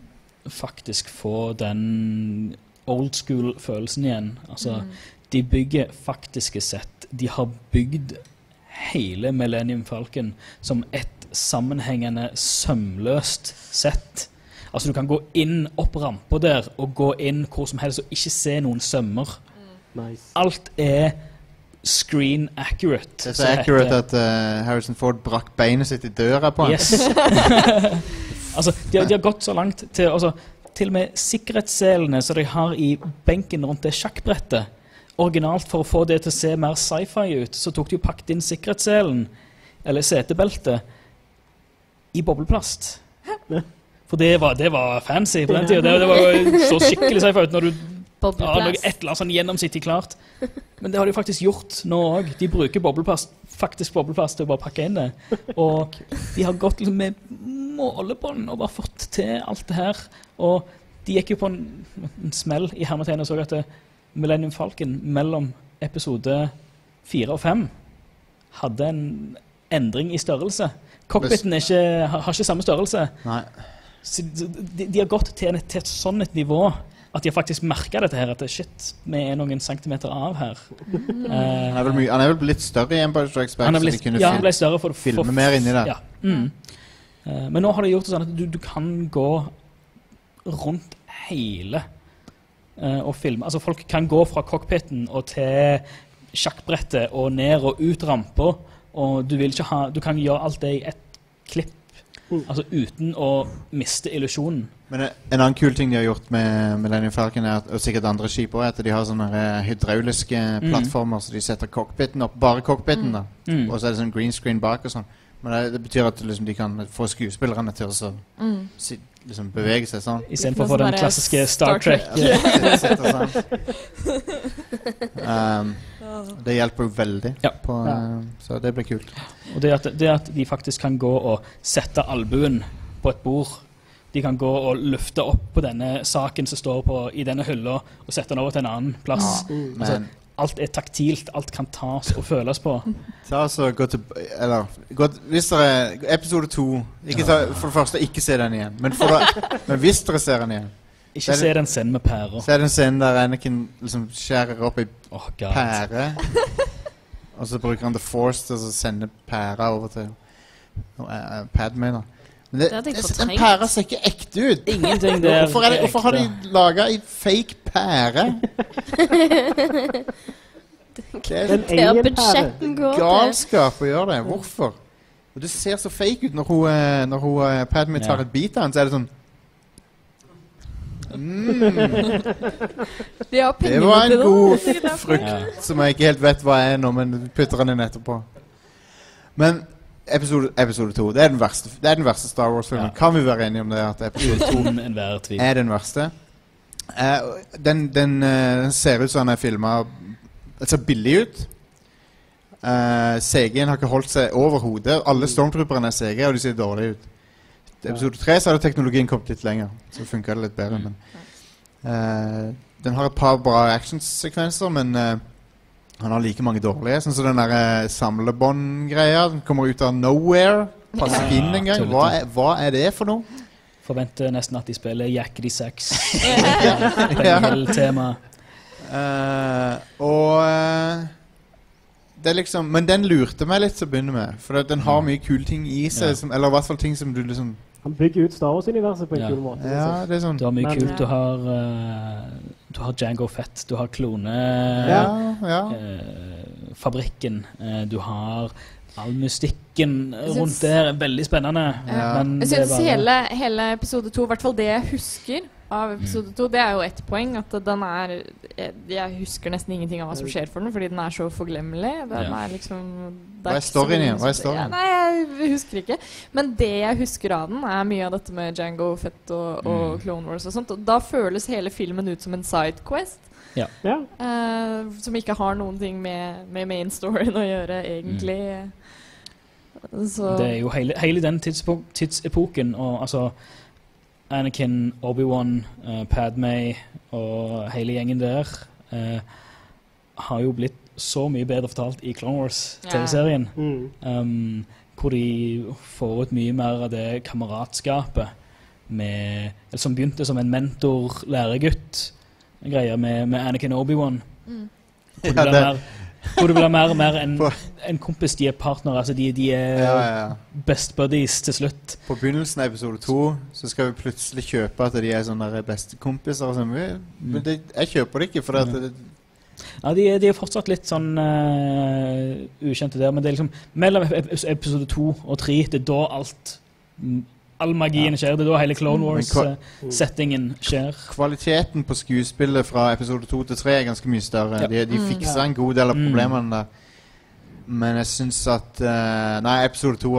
faktisk få den old school-følelsen igjen. Altså, de bygger faktiske sett. De har bygd hele Millennium Falcon som et sammenhengende, sømløst sett. Altså, du kan gå inn opp rampa der, og gå inn hvor som helst, og ikke se noen sømmer. Nice. Alt screen accurate. Det er så accurate at Harrison Ford brakk beinet sitt i døra på han. Yes. Altså, de har gått så langt til, altså, til og med sikkerhetsselene som de har i benken rundt det sjakkbrettet, originalt for å få det til å se mer sci-fi ut, så tok de jo pakket inn sikkerhetsselen, eller setebeltet, i bobleplast. For det var fancy på den tiden. Det var så skikkelig sci-fi ut når du et eller annet sånn gjennomsittig klart. Men det har de faktisk gjort nå også. De bruker bobleplast til å bare pakke inn det. Og de har gått liksom med målebånd og bare fått til alt det her. Og de gikk jo på en smell i hermetegn og så at Millennium Falcon mellom episode 4 og 5 hadde en endring i størrelse. Cockpiten har ikke samme størrelse. Nei. Så de har gått til et sånn et nivå at de har faktisk merket dette her, at shit, vi noen centimeter av her. Han er vel blitt større i Empire Strikes Back, så de kunne han ble større for filme mer inni der. Ja. Men nå har de gjort det sånn at du kan gå rundt hele og filme. Altså folk kan gå fra cockpiten og til sjakkbrettet og ned og ut ramper, og du kan gjøre alt det i et klipp. Altså uten å miste illusionen. Men en annen kul ting de har gjort med Millennium Falcon og sikkert andre skip også, er at de har sånne hydrauliske plattformer, så de setter cockpiten opp, bare cockpiten da. Og så er det sånn green screen bak og sånn. Men det betyr at liksom, de kan få skuespillerne til å liksom, bevege seg sånn. I stedet for å få den klassiske Star Trek. Det hjelper jo veldig på, så det blir kult. Og det at de faktisk kan gå og sette albuen på et bord, de kan gå og løfte opp på denne saken som står i denne hylla og sette den over til en annen plass. Altså, alt er taktilt, alt kan tas og føles på. Ta så gå til, hvis dere, episode 2, for det første ikke se den igjen, men hvis dere ser den igjen, ikke se den scenen med pærer. Se den scenen der Anakin liksom skjærer opp i pære, og så bruker han The Force til å sende pærer over til Padme da. Men den pæra ser ikke ekte ut. Ingenting der. Hvorfor har de laget en fake pære? Det er budsjetten går til. Galskap å gjøre det. Hvorfor? Og det ser så fake ut når Padme tar et bit av den, så er det sånn det var en god frukt som jeg ikke helt vet hva er nå, men putter den inn etterpå. Men episode 2, det er den verste Star Wars-filmen. Kan vi være enige om det, at episode 2 er den verste? Den ser ut som den er filmet. Det ser billig ut. CG-en har ikke holdt seg over hodet. Alle stormtrooperne er CG, og de ser dårlig ut. I episode 3 så hadde teknologien kommet litt lenger, så funker det litt bedre. Men, den har et par bra actionsekvenser, men han har like mange dårlige. Sånn som den der samlebånd-greia, den kommer ut av nowhere, passer ikke inn en gang. Hva er det for noe? Forventer nesten at de spiller Jack the Sax. Hele tema. Det er liksom, men den lurte meg litt til å begynne med, for den har mye kule ting i seg, eller i hvert fall ting som du liksom... Han bygger ut Star Wars-universet på en kul måte. Ja, det er sånn. Du har mye kult, du har Jango Fett, du har klone... fabrikken, du har all mystikken rundt der, veldig spennende. Jeg synes hele episode 2, i hvert fall det jeg husker av episode 2, det er jo ett poeng, at den jeg husker nesten ingenting av hva som skjer for den, fordi den er så forglemmelig. Den er liksom... Hva er storyen igjen? Nei, jeg husker ikke. Men det jeg husker av den, er mye av dette med Jango Fett og Clone Wars og sånt, og da føles hele filmen ut som en sidequest. Som ikke har noen ting med main storyen å gjøre, egentlig. Så. Det er jo hele den tidsepoken, og altså Anakin, Obi-Wan, Padme og hele gjengen der har jo blitt så mye bedre fortalt i Clone Wars-TV-serien, hvor de får ut mye mer av det kameratskapet eller som begynte som en mentor-læregutt, en greie med Anakin Obi-Wan. Hvor det blir mer og mer en kompis, de partner, altså de best buddies til slutt. På begynnelsen av episode 2 så skal vi plutselig kjøpe at de sånne der beste kompiser og sånn, men jeg kjøper det ikke, for at de fortsatt litt sånn ukjente der, men det liksom mellom episode 2 og 3, det da all magien skjer, det da hele Clone Wars-settingen skjer. Kvaliteten på skuespillet fra episode 2 til 3 ganske mye større. De fikser en god del av problemene der. Men jeg synes at episode 2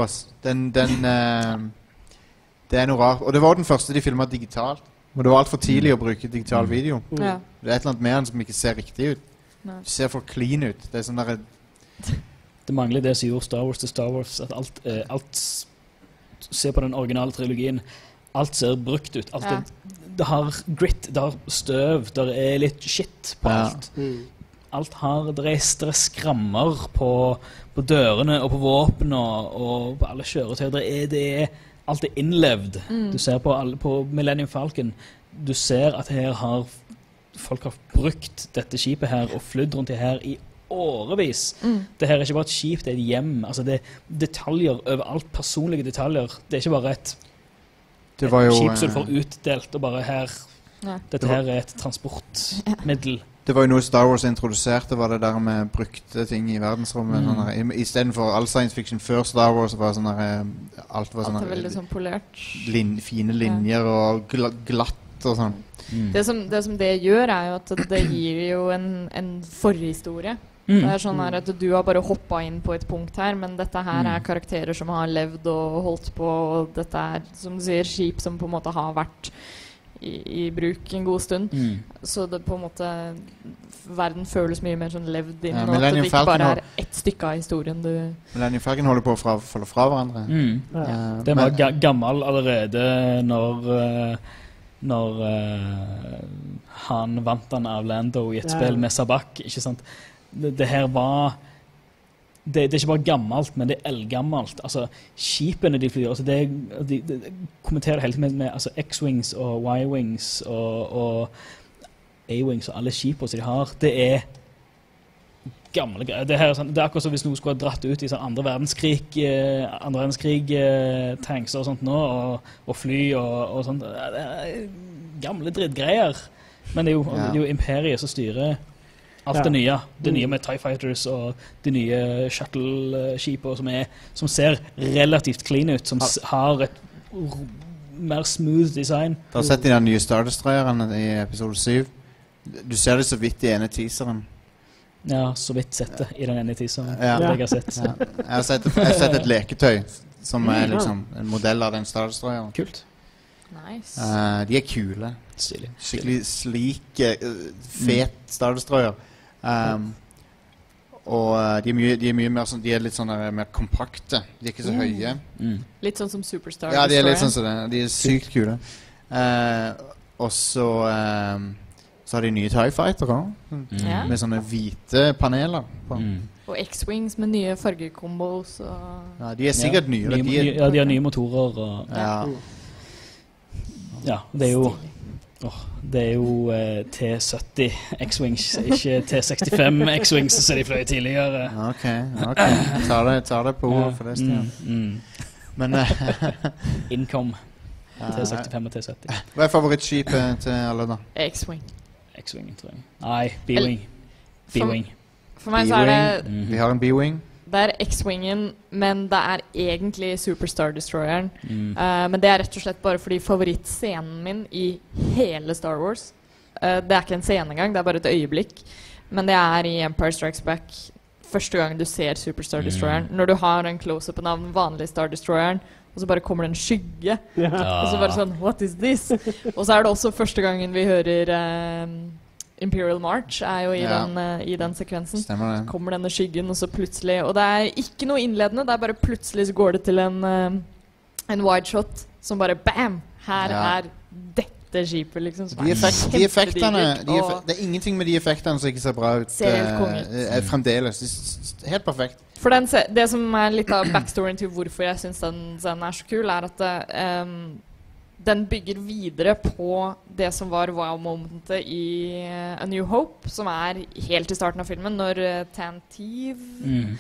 det noe rart. Og det var den første de filmet digitalt. Og det var alt for tidlig å bruke digital video. Det et eller annet med den som ikke ser riktig ut. Det ser for clean ut. Det sånn der... Det mangler det som gjorde Star Wars til Star Wars, at alt se på den originale trilogien, alt ser brukt ut. Det har grit, det har støv, det litt shit på alt. Alt har, det skrammer på dørene og på våpen og på alle kjøretøy. Alt innlevd. Du ser på Millennium Falcon, du ser at her har folk har brukt dette skipet her og flydd rundt det her i årevis. Det her ikke bare et skip, det et hjem. Altså det detaljer overalt, personlige detaljer. Det ikke bare et skip som du får utdelt, og bare her dette her et transportmiddel. Det var jo noe Star Wars introduserte, var det der med brukte ting i verdensrommet. I stedet for all science fiction før Star Wars var sånn alt var sånn veldig sånn polert. Fine linjer og glatt og sånn. Det som det gjør jo at det gir jo en forhistorie. Det sånn at du har bare hoppet inn på et punkt her, men dette her karakterer som har levd og holdt på, og dette som du sier, skip som på en måte har vært i bruk en god stund. Så det på en måte verden føles mye mer sånn levd inn, og at det ikke bare ett stykke av historien Millennium Falcon holder på å falle fra hverandre. Det var gammel allerede når han vant den av Lando i et spill med Sabak, ikke sant? Det her var det ikke bare gammelt, men det eldgammelt. Altså, skipene de flyr, altså de kommenterer hele tiden med altså X-Wings og Y-Wings og A-Wings og alle skipene som de har. Det gamle greier. Det er akkurat som hvis noen skulle ha dratt ut i sånn andre verdenskrig tanks og sånt nå, og fly og sånt. Det gamle drittgreier. Men det er jo imperiet som styrer alt det nye. Det nye med TIE Fighters og de nye shuttle-skipene som ser relativt clean ut, som har et mer smooth design. Du har sett de nye Star Destroyerne i episode 7. Du ser det så vidt i ene teaseren. Ja, så vidt sett det i den ene teaseren. Jeg har sett. Jeg har sett et leketøy som liksom en modell av den Star Destroyeren. Kult. Nice. De kule. Stilig. Skikkelig slik, fet Star Destroyer. Og de mye mer sånn, de litt sånn mer kompakte. De ikke så høye. Litt sånn som Superstar Destroyer. Ja, de litt sånn som det. De sykt kule. Og så har de nye TIE Fighter også, med sånne hvite paneler på. Og X-Wings med nye fargekombos. Ja, de sikkert nye. De har nye motorer. Og, ja, det er jo T70 X-Wings, ikke T65 X-Wings som de fløy tidligere. Ok. Tar det på ord for det stedet. Men Income T65 og T70. Hva favorittskipet til alle da? X-Wing, tror jeg. Nei, B-Wing. For meg så det Vi har en B-Wing. Det X-Wingen, men det egentlig Superstar Destroyeren. Men det rett og slett bare fordi favorittscenen min i hele Star Wars, det ikke en scene engang, det bare et øyeblikk, men det i Empire Strikes Back første gang du ser Superstar Destroyeren, når du har en close-up av den vanlige Star Destroyeren, og så bare kommer det en skygge, og så bare sånn, what is this? Og så det også første gangen vi hører Imperial March jo i den sekvensen. Stemmer det. Kommer denne skyggen, og så plutselig, og det ikke noe innledende, det bare plutselig så går det til en wide shot som bare BAM! Her dette skipet liksom. De effektene, det ingenting med de effektene som ikke ser bra ut. Ser helt konge ut. Fremdeles. Helt perfekt. For det som litt av backstoryen til hvorfor jeg synes den scenen så kul, at den bygger videre på det som var wow-momentet i A New Hope, som helt i starten av filmen, når Tantive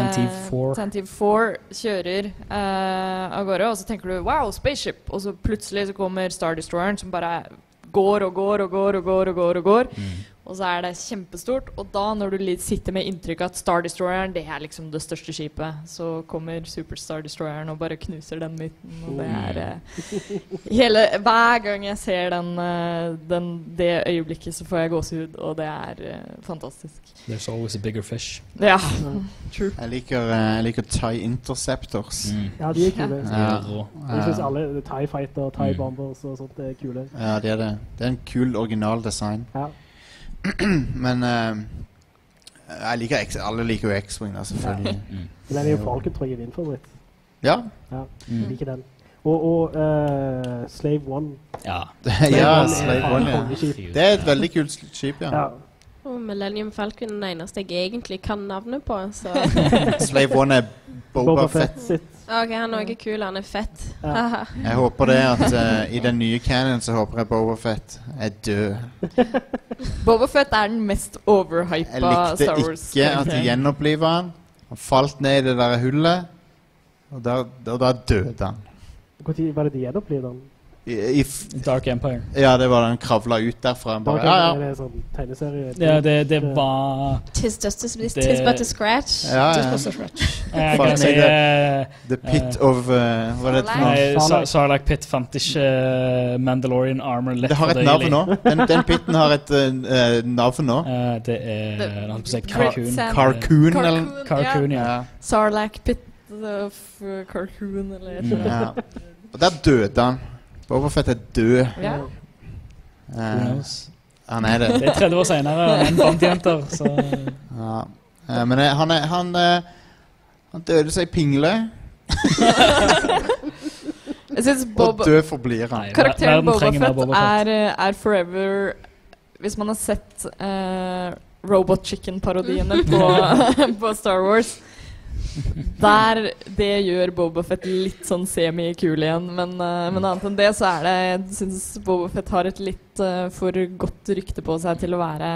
4 kjører av gårde, og så tenker du, wow, spaceship, og så plutselig så kommer Star Destroyeren, som bare går og går og går og går og går og går. Og så det kjempestort, og da når du sitter med inntrykk at Star Destroyeren, det liksom det største skipet, så kommer Super Star Destroyeren og bare knuser den myten, og det hver gang jeg ser det øyeblikket, så får jeg gåsehud, og det fantastisk. There's always a bigger fish. Ja, true. Jeg liker TIE Interceptors. Ja, de kule. Ja. Jeg synes alle TIE Fighter, TIE Bombers og sånt kule. Ja, det det. Det en kul original design. Ja. Men jeg liker alle liker jo X-Wing da, selvfølgelig. Men den jo folket, tror jeg, din favoritt. Ja. Ja, jeg liker den. Og Slave One. Ja. Slave One, ja. Det et veldig kult skip, ja. Og Millennium Falcon den eneste jeg egentlig kan navnet på, så... Slave One Boba Fett sitt. Ok, han er kul, han fett. Ja. Jeg håper det at i den nye canon så håper jeg Boba Fett død. Boba Fett den mest overhypa Star Wars. Jeg likte ikke at de gjenopplivet han. Han falt ned i det der hullet, og da døde han. Hvor var det de gjenopplivet han? Dark Empire. Ja, det var den kravla ut derfra. Bare, Dark Empire er sånn tegneserie. Ja, det var... Tis but a scratch. Ja. Jeg kan si... The Pit of... Hva det Nei, Sarlacc Pit fant ikke Mandalorian armor lett. Det har et navn nå. Den pitten har et navn nå. Det Carcoon, ja. Sarlacc Pit of Carcoon, eller... Ja. Og der døde han. Boba Fett død. Ja. Han det. Det 30 år senere enn Bond-jenter, så... Ja. Men han døde seg pingle. Jeg synes og død forblir han. Karakteren Boba Fett forever... Hvis man har sett Robot Chicken-parodiene på Star Wars... det gjør Boba Fett litt sånn semi-kul igjen, men annet enn det så det jeg synes Boba Fett har et litt for godt rykte på seg til å være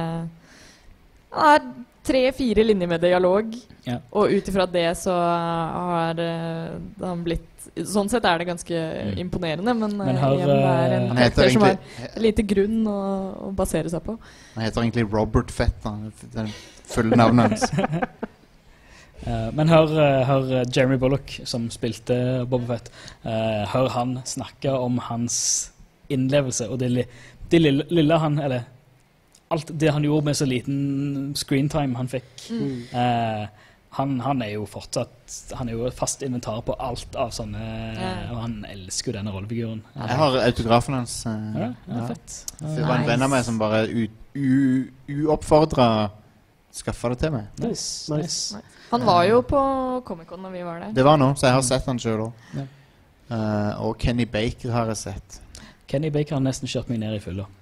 3-4 linjer med dialog, og utifra det så har han blitt, sånn sett det ganske imponerende, men igjen det en karakter som har lite grunn å basere seg på. Han heter egentlig Robert Fett, den fulle navnet hans. Men hør Jeremy Bullock, som spilte Boba Fett, hør han snakke om hans innlevelse, og det lille han, eller alt det han gjorde med så liten screentime han fikk. Han jo fortsatt, han jo fast inventar på alt av sånne, og han elsker jo denne rollefiguren. Jeg har autografen hans. Fett. Det var en venn av meg som bare uoppfordret skaffet det til meg. Nice. Han var jo på Comic-Con når vi var der. Det var nå, så jeg har sett han selv også. Og Kenny Baker har jeg sett. Kenny Baker har nesten kjørt meg ned i fylla.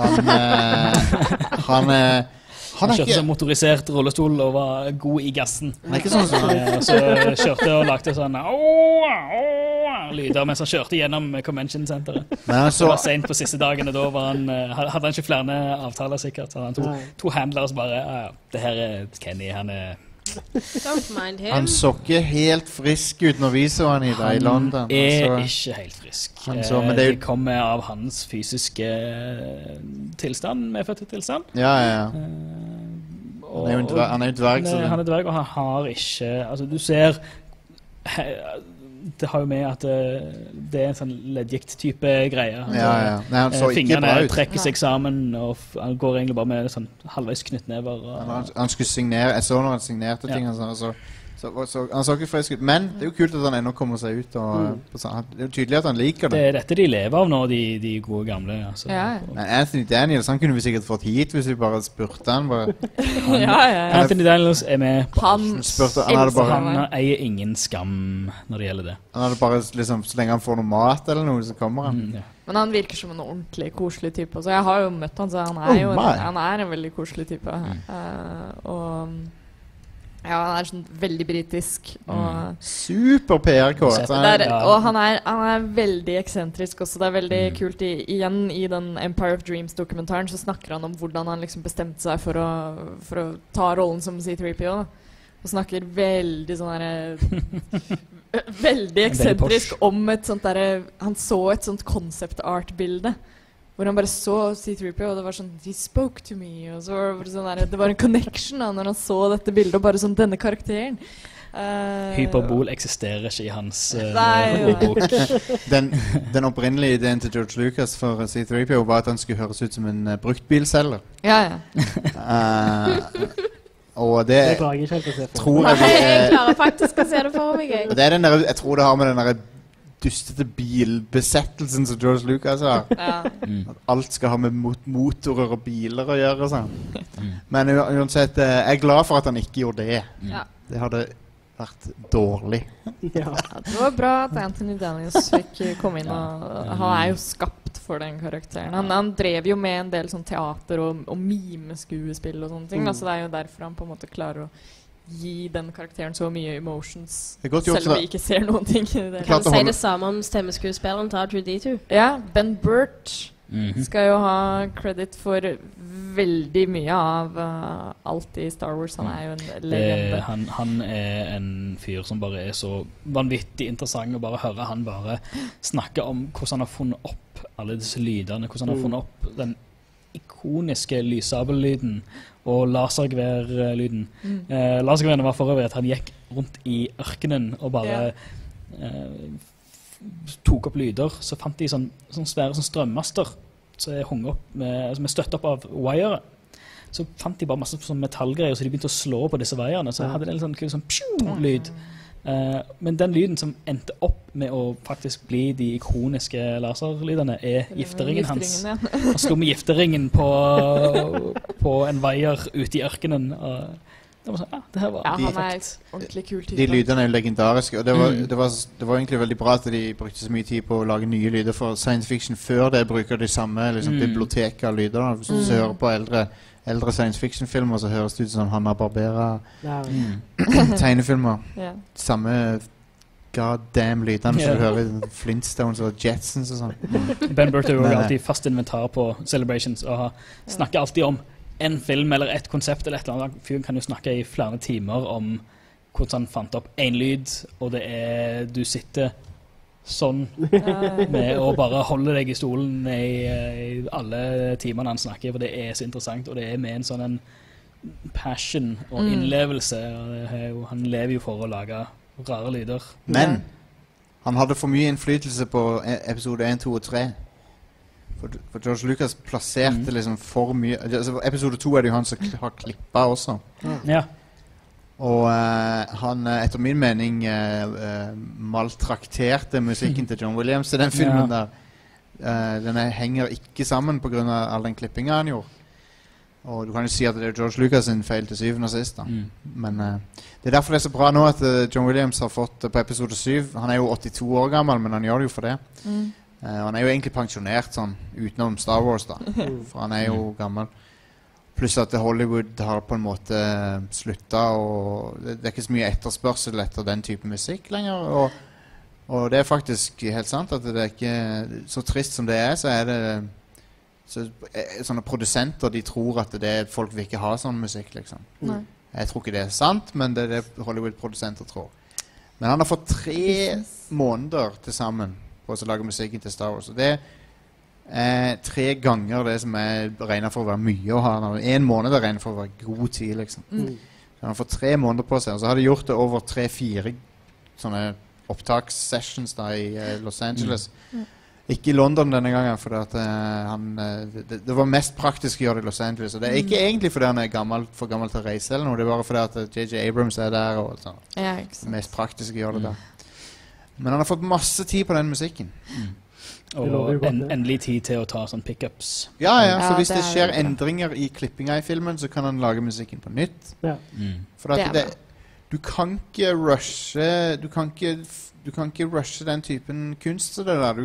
Han kjørte seg motorisert rullestol og var god i gassen. Han ikke sånn som så kjørte og lagde sånn lyder mens han kjørte gjennom Convention Centeret. Det var sent på siste dagen, og da hadde han ikke flere avtaler sikkert. Så han to handlere som bare, det her Kenny, Don't mind him. Han så ikke helt frisk ut når vi så han i London. Han ikke helt frisk. Det kommer av hans fysiske tilstand, medfødte tilstand. Ja. Han jo en dverg. Han dverg, og han har ikke... Altså, du ser... Det har jo med at det en sånn leddgikt-type greie. Nei, han så ikke bra ut. Trekker seg sammen, og han går egentlig bare med sånn halvveis knyttnever. Han skulle signere, jeg så når han signerte ting, så han så ikke frisk ut. Men det jo kult at han ennå kommer seg ut. Det jo tydelig at han liker det. Det dette de lever av nå, de gode gamle. Altså. Men Anthony Daniels, han kunne vi sikkert fått hit hvis vi bare spurte han. Anthony Daniels med. Han eier ingen skam når det gjelder det. Han hadde bare, liksom, så lenge han får noe mat eller noe, så kommer han. Men han virker som en ordentlig koselig type. Så jeg har jo møtt han, så han en veldig koselig type. Og Ja, han er sånn veldig britisk. Og, Super PR-kåt. og han er veldig eksentrisk også. Det er veldig kult. Igjen i den Empire of Dreams-dokumentaren så snakker han om hvordan han liksom bestemte seg for å ta rollen som C-3PO. Og snakker veldig sånn derre veldig eksentrisk om et sånt derre. Han så et sånt concept art-bilde hvor han bare så C-3PO, og det var sånn He spoke to me. Og så var det sånn der, det var en connection da når han så dette bildet, og bare sånn denne karakteren. Hyperbol eksisterer ikke i hans bok. Den opprinnelige ideen til George Lucas for C-3PO var at han skulle høres ut som en bruktbilselger. Ja. Og det klarer jeg ikke helt å se for. Tror jeg klarer faktisk å se det for meg. Det er den der, jeg tror det har med den der dustete bilbesettelsen som George Lucas har. At alt skal ha med motorer og biler å gjøre og sånn. Men uansett, jeg er glad for at han ikke gjorde det. Det hadde vært dårlig. Det var bra at Anthony Daniels fikk komme inn, og han er jo skapt for den karakteren. Han drev jo med en del sånn teater og mimeskuespill og sånne ting, så det er jo derfor han på en måte klarer å gi den karakteren så mye emotions, selv om vi ikke ser noen ting i det. Kan du si det samme om stemmeskuespilleren til R2-D2? Ja, Ben Burt skal jo ha credit for veldig mye av alt i Star Wars. Han er jo en legende. Han er en fyr som bare er så vanvittig interessant å bare høre han bare snakke om hvordan han har funnet opp alle disse lydene, hvordan han har funnet opp den ikoniske lyssabellyden og lasergeværlyden. Lasergeværene var forover at han gikk rundt i ørkenen og bare tok opp lyder. Så fant de sånn svære strømmaster som er hung opp som er støtt opp av wire. Så fant de bare masse sånn metallgreier, så de begynte å slå på disse wirene. Så hadde det en sånn kul sånn lyd. Men den lyden som endte opp med å faktisk bli de ikoniske laserlydene er gifteringen hans. Han slo med gifteringen på en veier ute i ørkenen. Det var sånn, det her var han er ordentlig kul type. De lydene er jo legendariske, og det var egentlig veldig bra at de brukte så mye tid på å lage nye lyder for science fiction. Før det bruker de samme liksom, biblioteket av lyder. Hvis du hører på eldre science fiction-filmer, så høres det ut som Hanna-Barbera tegnefilmer. Samme goddamn lydene som du hører i Flintstones og Jetsons og sånn. Ben Burt er jo alltid fast inventar på Celebrations og snakker alltid om en film eller et konsept eller et eller annet. Fyren kan jo snakke i flere timer om hvordan han fant opp en lyd, og det er du sitter sånn med å bare holde deg i stolen i alle timene han snakker, for det er så interessant, og det er med en sånn en passion og innlevelse, og han lever jo for å lage rare lyder. Men han hadde for mye innflytelse på episode 1, 2 og 3. For George Lucas plasserte liksom for mye. Episode 2 er det jo han som har klippet også. Og han, etter min mening, maltrakterte musikken til John Williams i den filmen der. Den henger ikke sammen på grunn av all den klippingen han gjorde. Og du kan jo si at det er George Lucas sin feil til syvende og sist da. Men det er derfor det er så bra nå at John Williams har fått på episode 7. Han er jo 82 år gammel, men han gjør det jo for det. Han er jo egentlig pensjonert sånn, utenom Star Wars da. For han er jo gammel. Pluss at Hollywood har på en måte sluttet, og det er ikke så mye etterspørsel etter den type musikk lenger. Og det er faktisk helt sant at det er ikke så trist som det er, så er det sånne produsenter, de tror at det er folk vil ikke ha sånn musikk liksom. Jeg tror ikke det er sant, men det er det Hollywood-produsenter tror. Men han har fått 3 måneder til sammen på å lage musikken til Star Wars, og det er 3 ganger det som er regnet for å være mye å ha. 1 måned er regnet for å være god tid liksom. Så han har fått 3 måneder på seg, og så har de gjort det over 3-4 sånne opptakssessions da i Los Angeles. Ikke i London denne gangen, for at, det var mest praktisk å gjøre det i Los Angeles. Og det er ikke egentlig fordi han er for gammel til å reise eller noe, det er bare fordi at J.J. Abrams er der og sånn. Mest praktisk å gjøre det der. Men han har fått masse tid på den musikken. Og endelig tid til å ta sånn pickups. Ja, så hvis det skjer endringer i klippinga i filmen, så kan han lage musikken på nytt. For at du kan ikke rushe du kan ikke rushe den typen kunst så det der.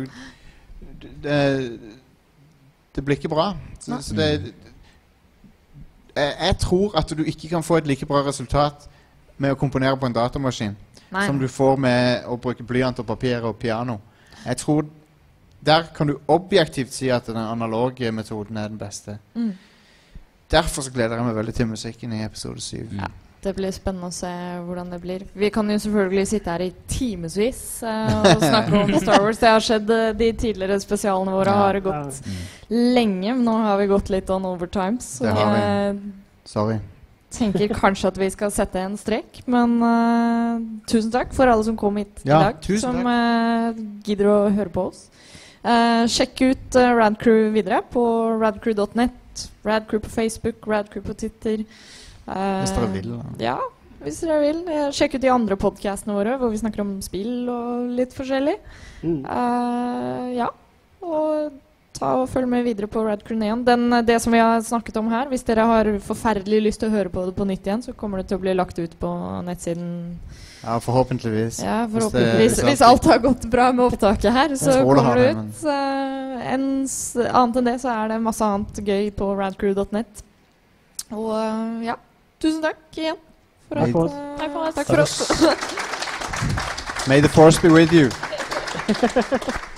Det blir ikke bra. Så det jeg tror at du ikke kan få et like bra resultat med å komponere på en datamaskin Nei. som du får med å bruke blyant og papir og piano. Jeg tror der kan du objektivt si at den analoge metoden er den beste. Derfor så gleder jeg meg veldig til musikken i episode 7. Ja, det blir spennende å se hvordan det blir. Vi kan jo selvfølgelig sitte her i timevis og snakke om Star Wars. Det har skjedd, de tidligere spesialene våre har gått lenge. Nå har vi gått litt on overtime, så Det har vi. Sorry. tenker kanskje at vi skal sette en strek. Men tusen takk for alle som kom hit i Ja, dag, tusen som gidder å høre på oss. Sjekk ut Radcrew videre på radcrew.net, Radcrew på Facebook, Radcrew på Twitter. Hvis dere vil. Ja, hvis dere vil. Sjekk ut de andre podcastene våre, hvor vi snakker om spill og litt forskjellig. Ja, og ta og følg med videre på Radcrew Neon. Det som vi har snakket om her, hvis dere har forferdelig lyst til å høre på det på nytt igjen, så kommer det til å bli lagt ut på nettsiden. Ja, forhåpentligvis. Ja, forhåpentligvis. Hvis alt har gått bra med opptaket her, så kommer det ut. Annet enn det så er det masse annet gøy på radcrew.net. Og ja, tusen takk igjen. Takk for oss. Takk for oss. May the force be with you.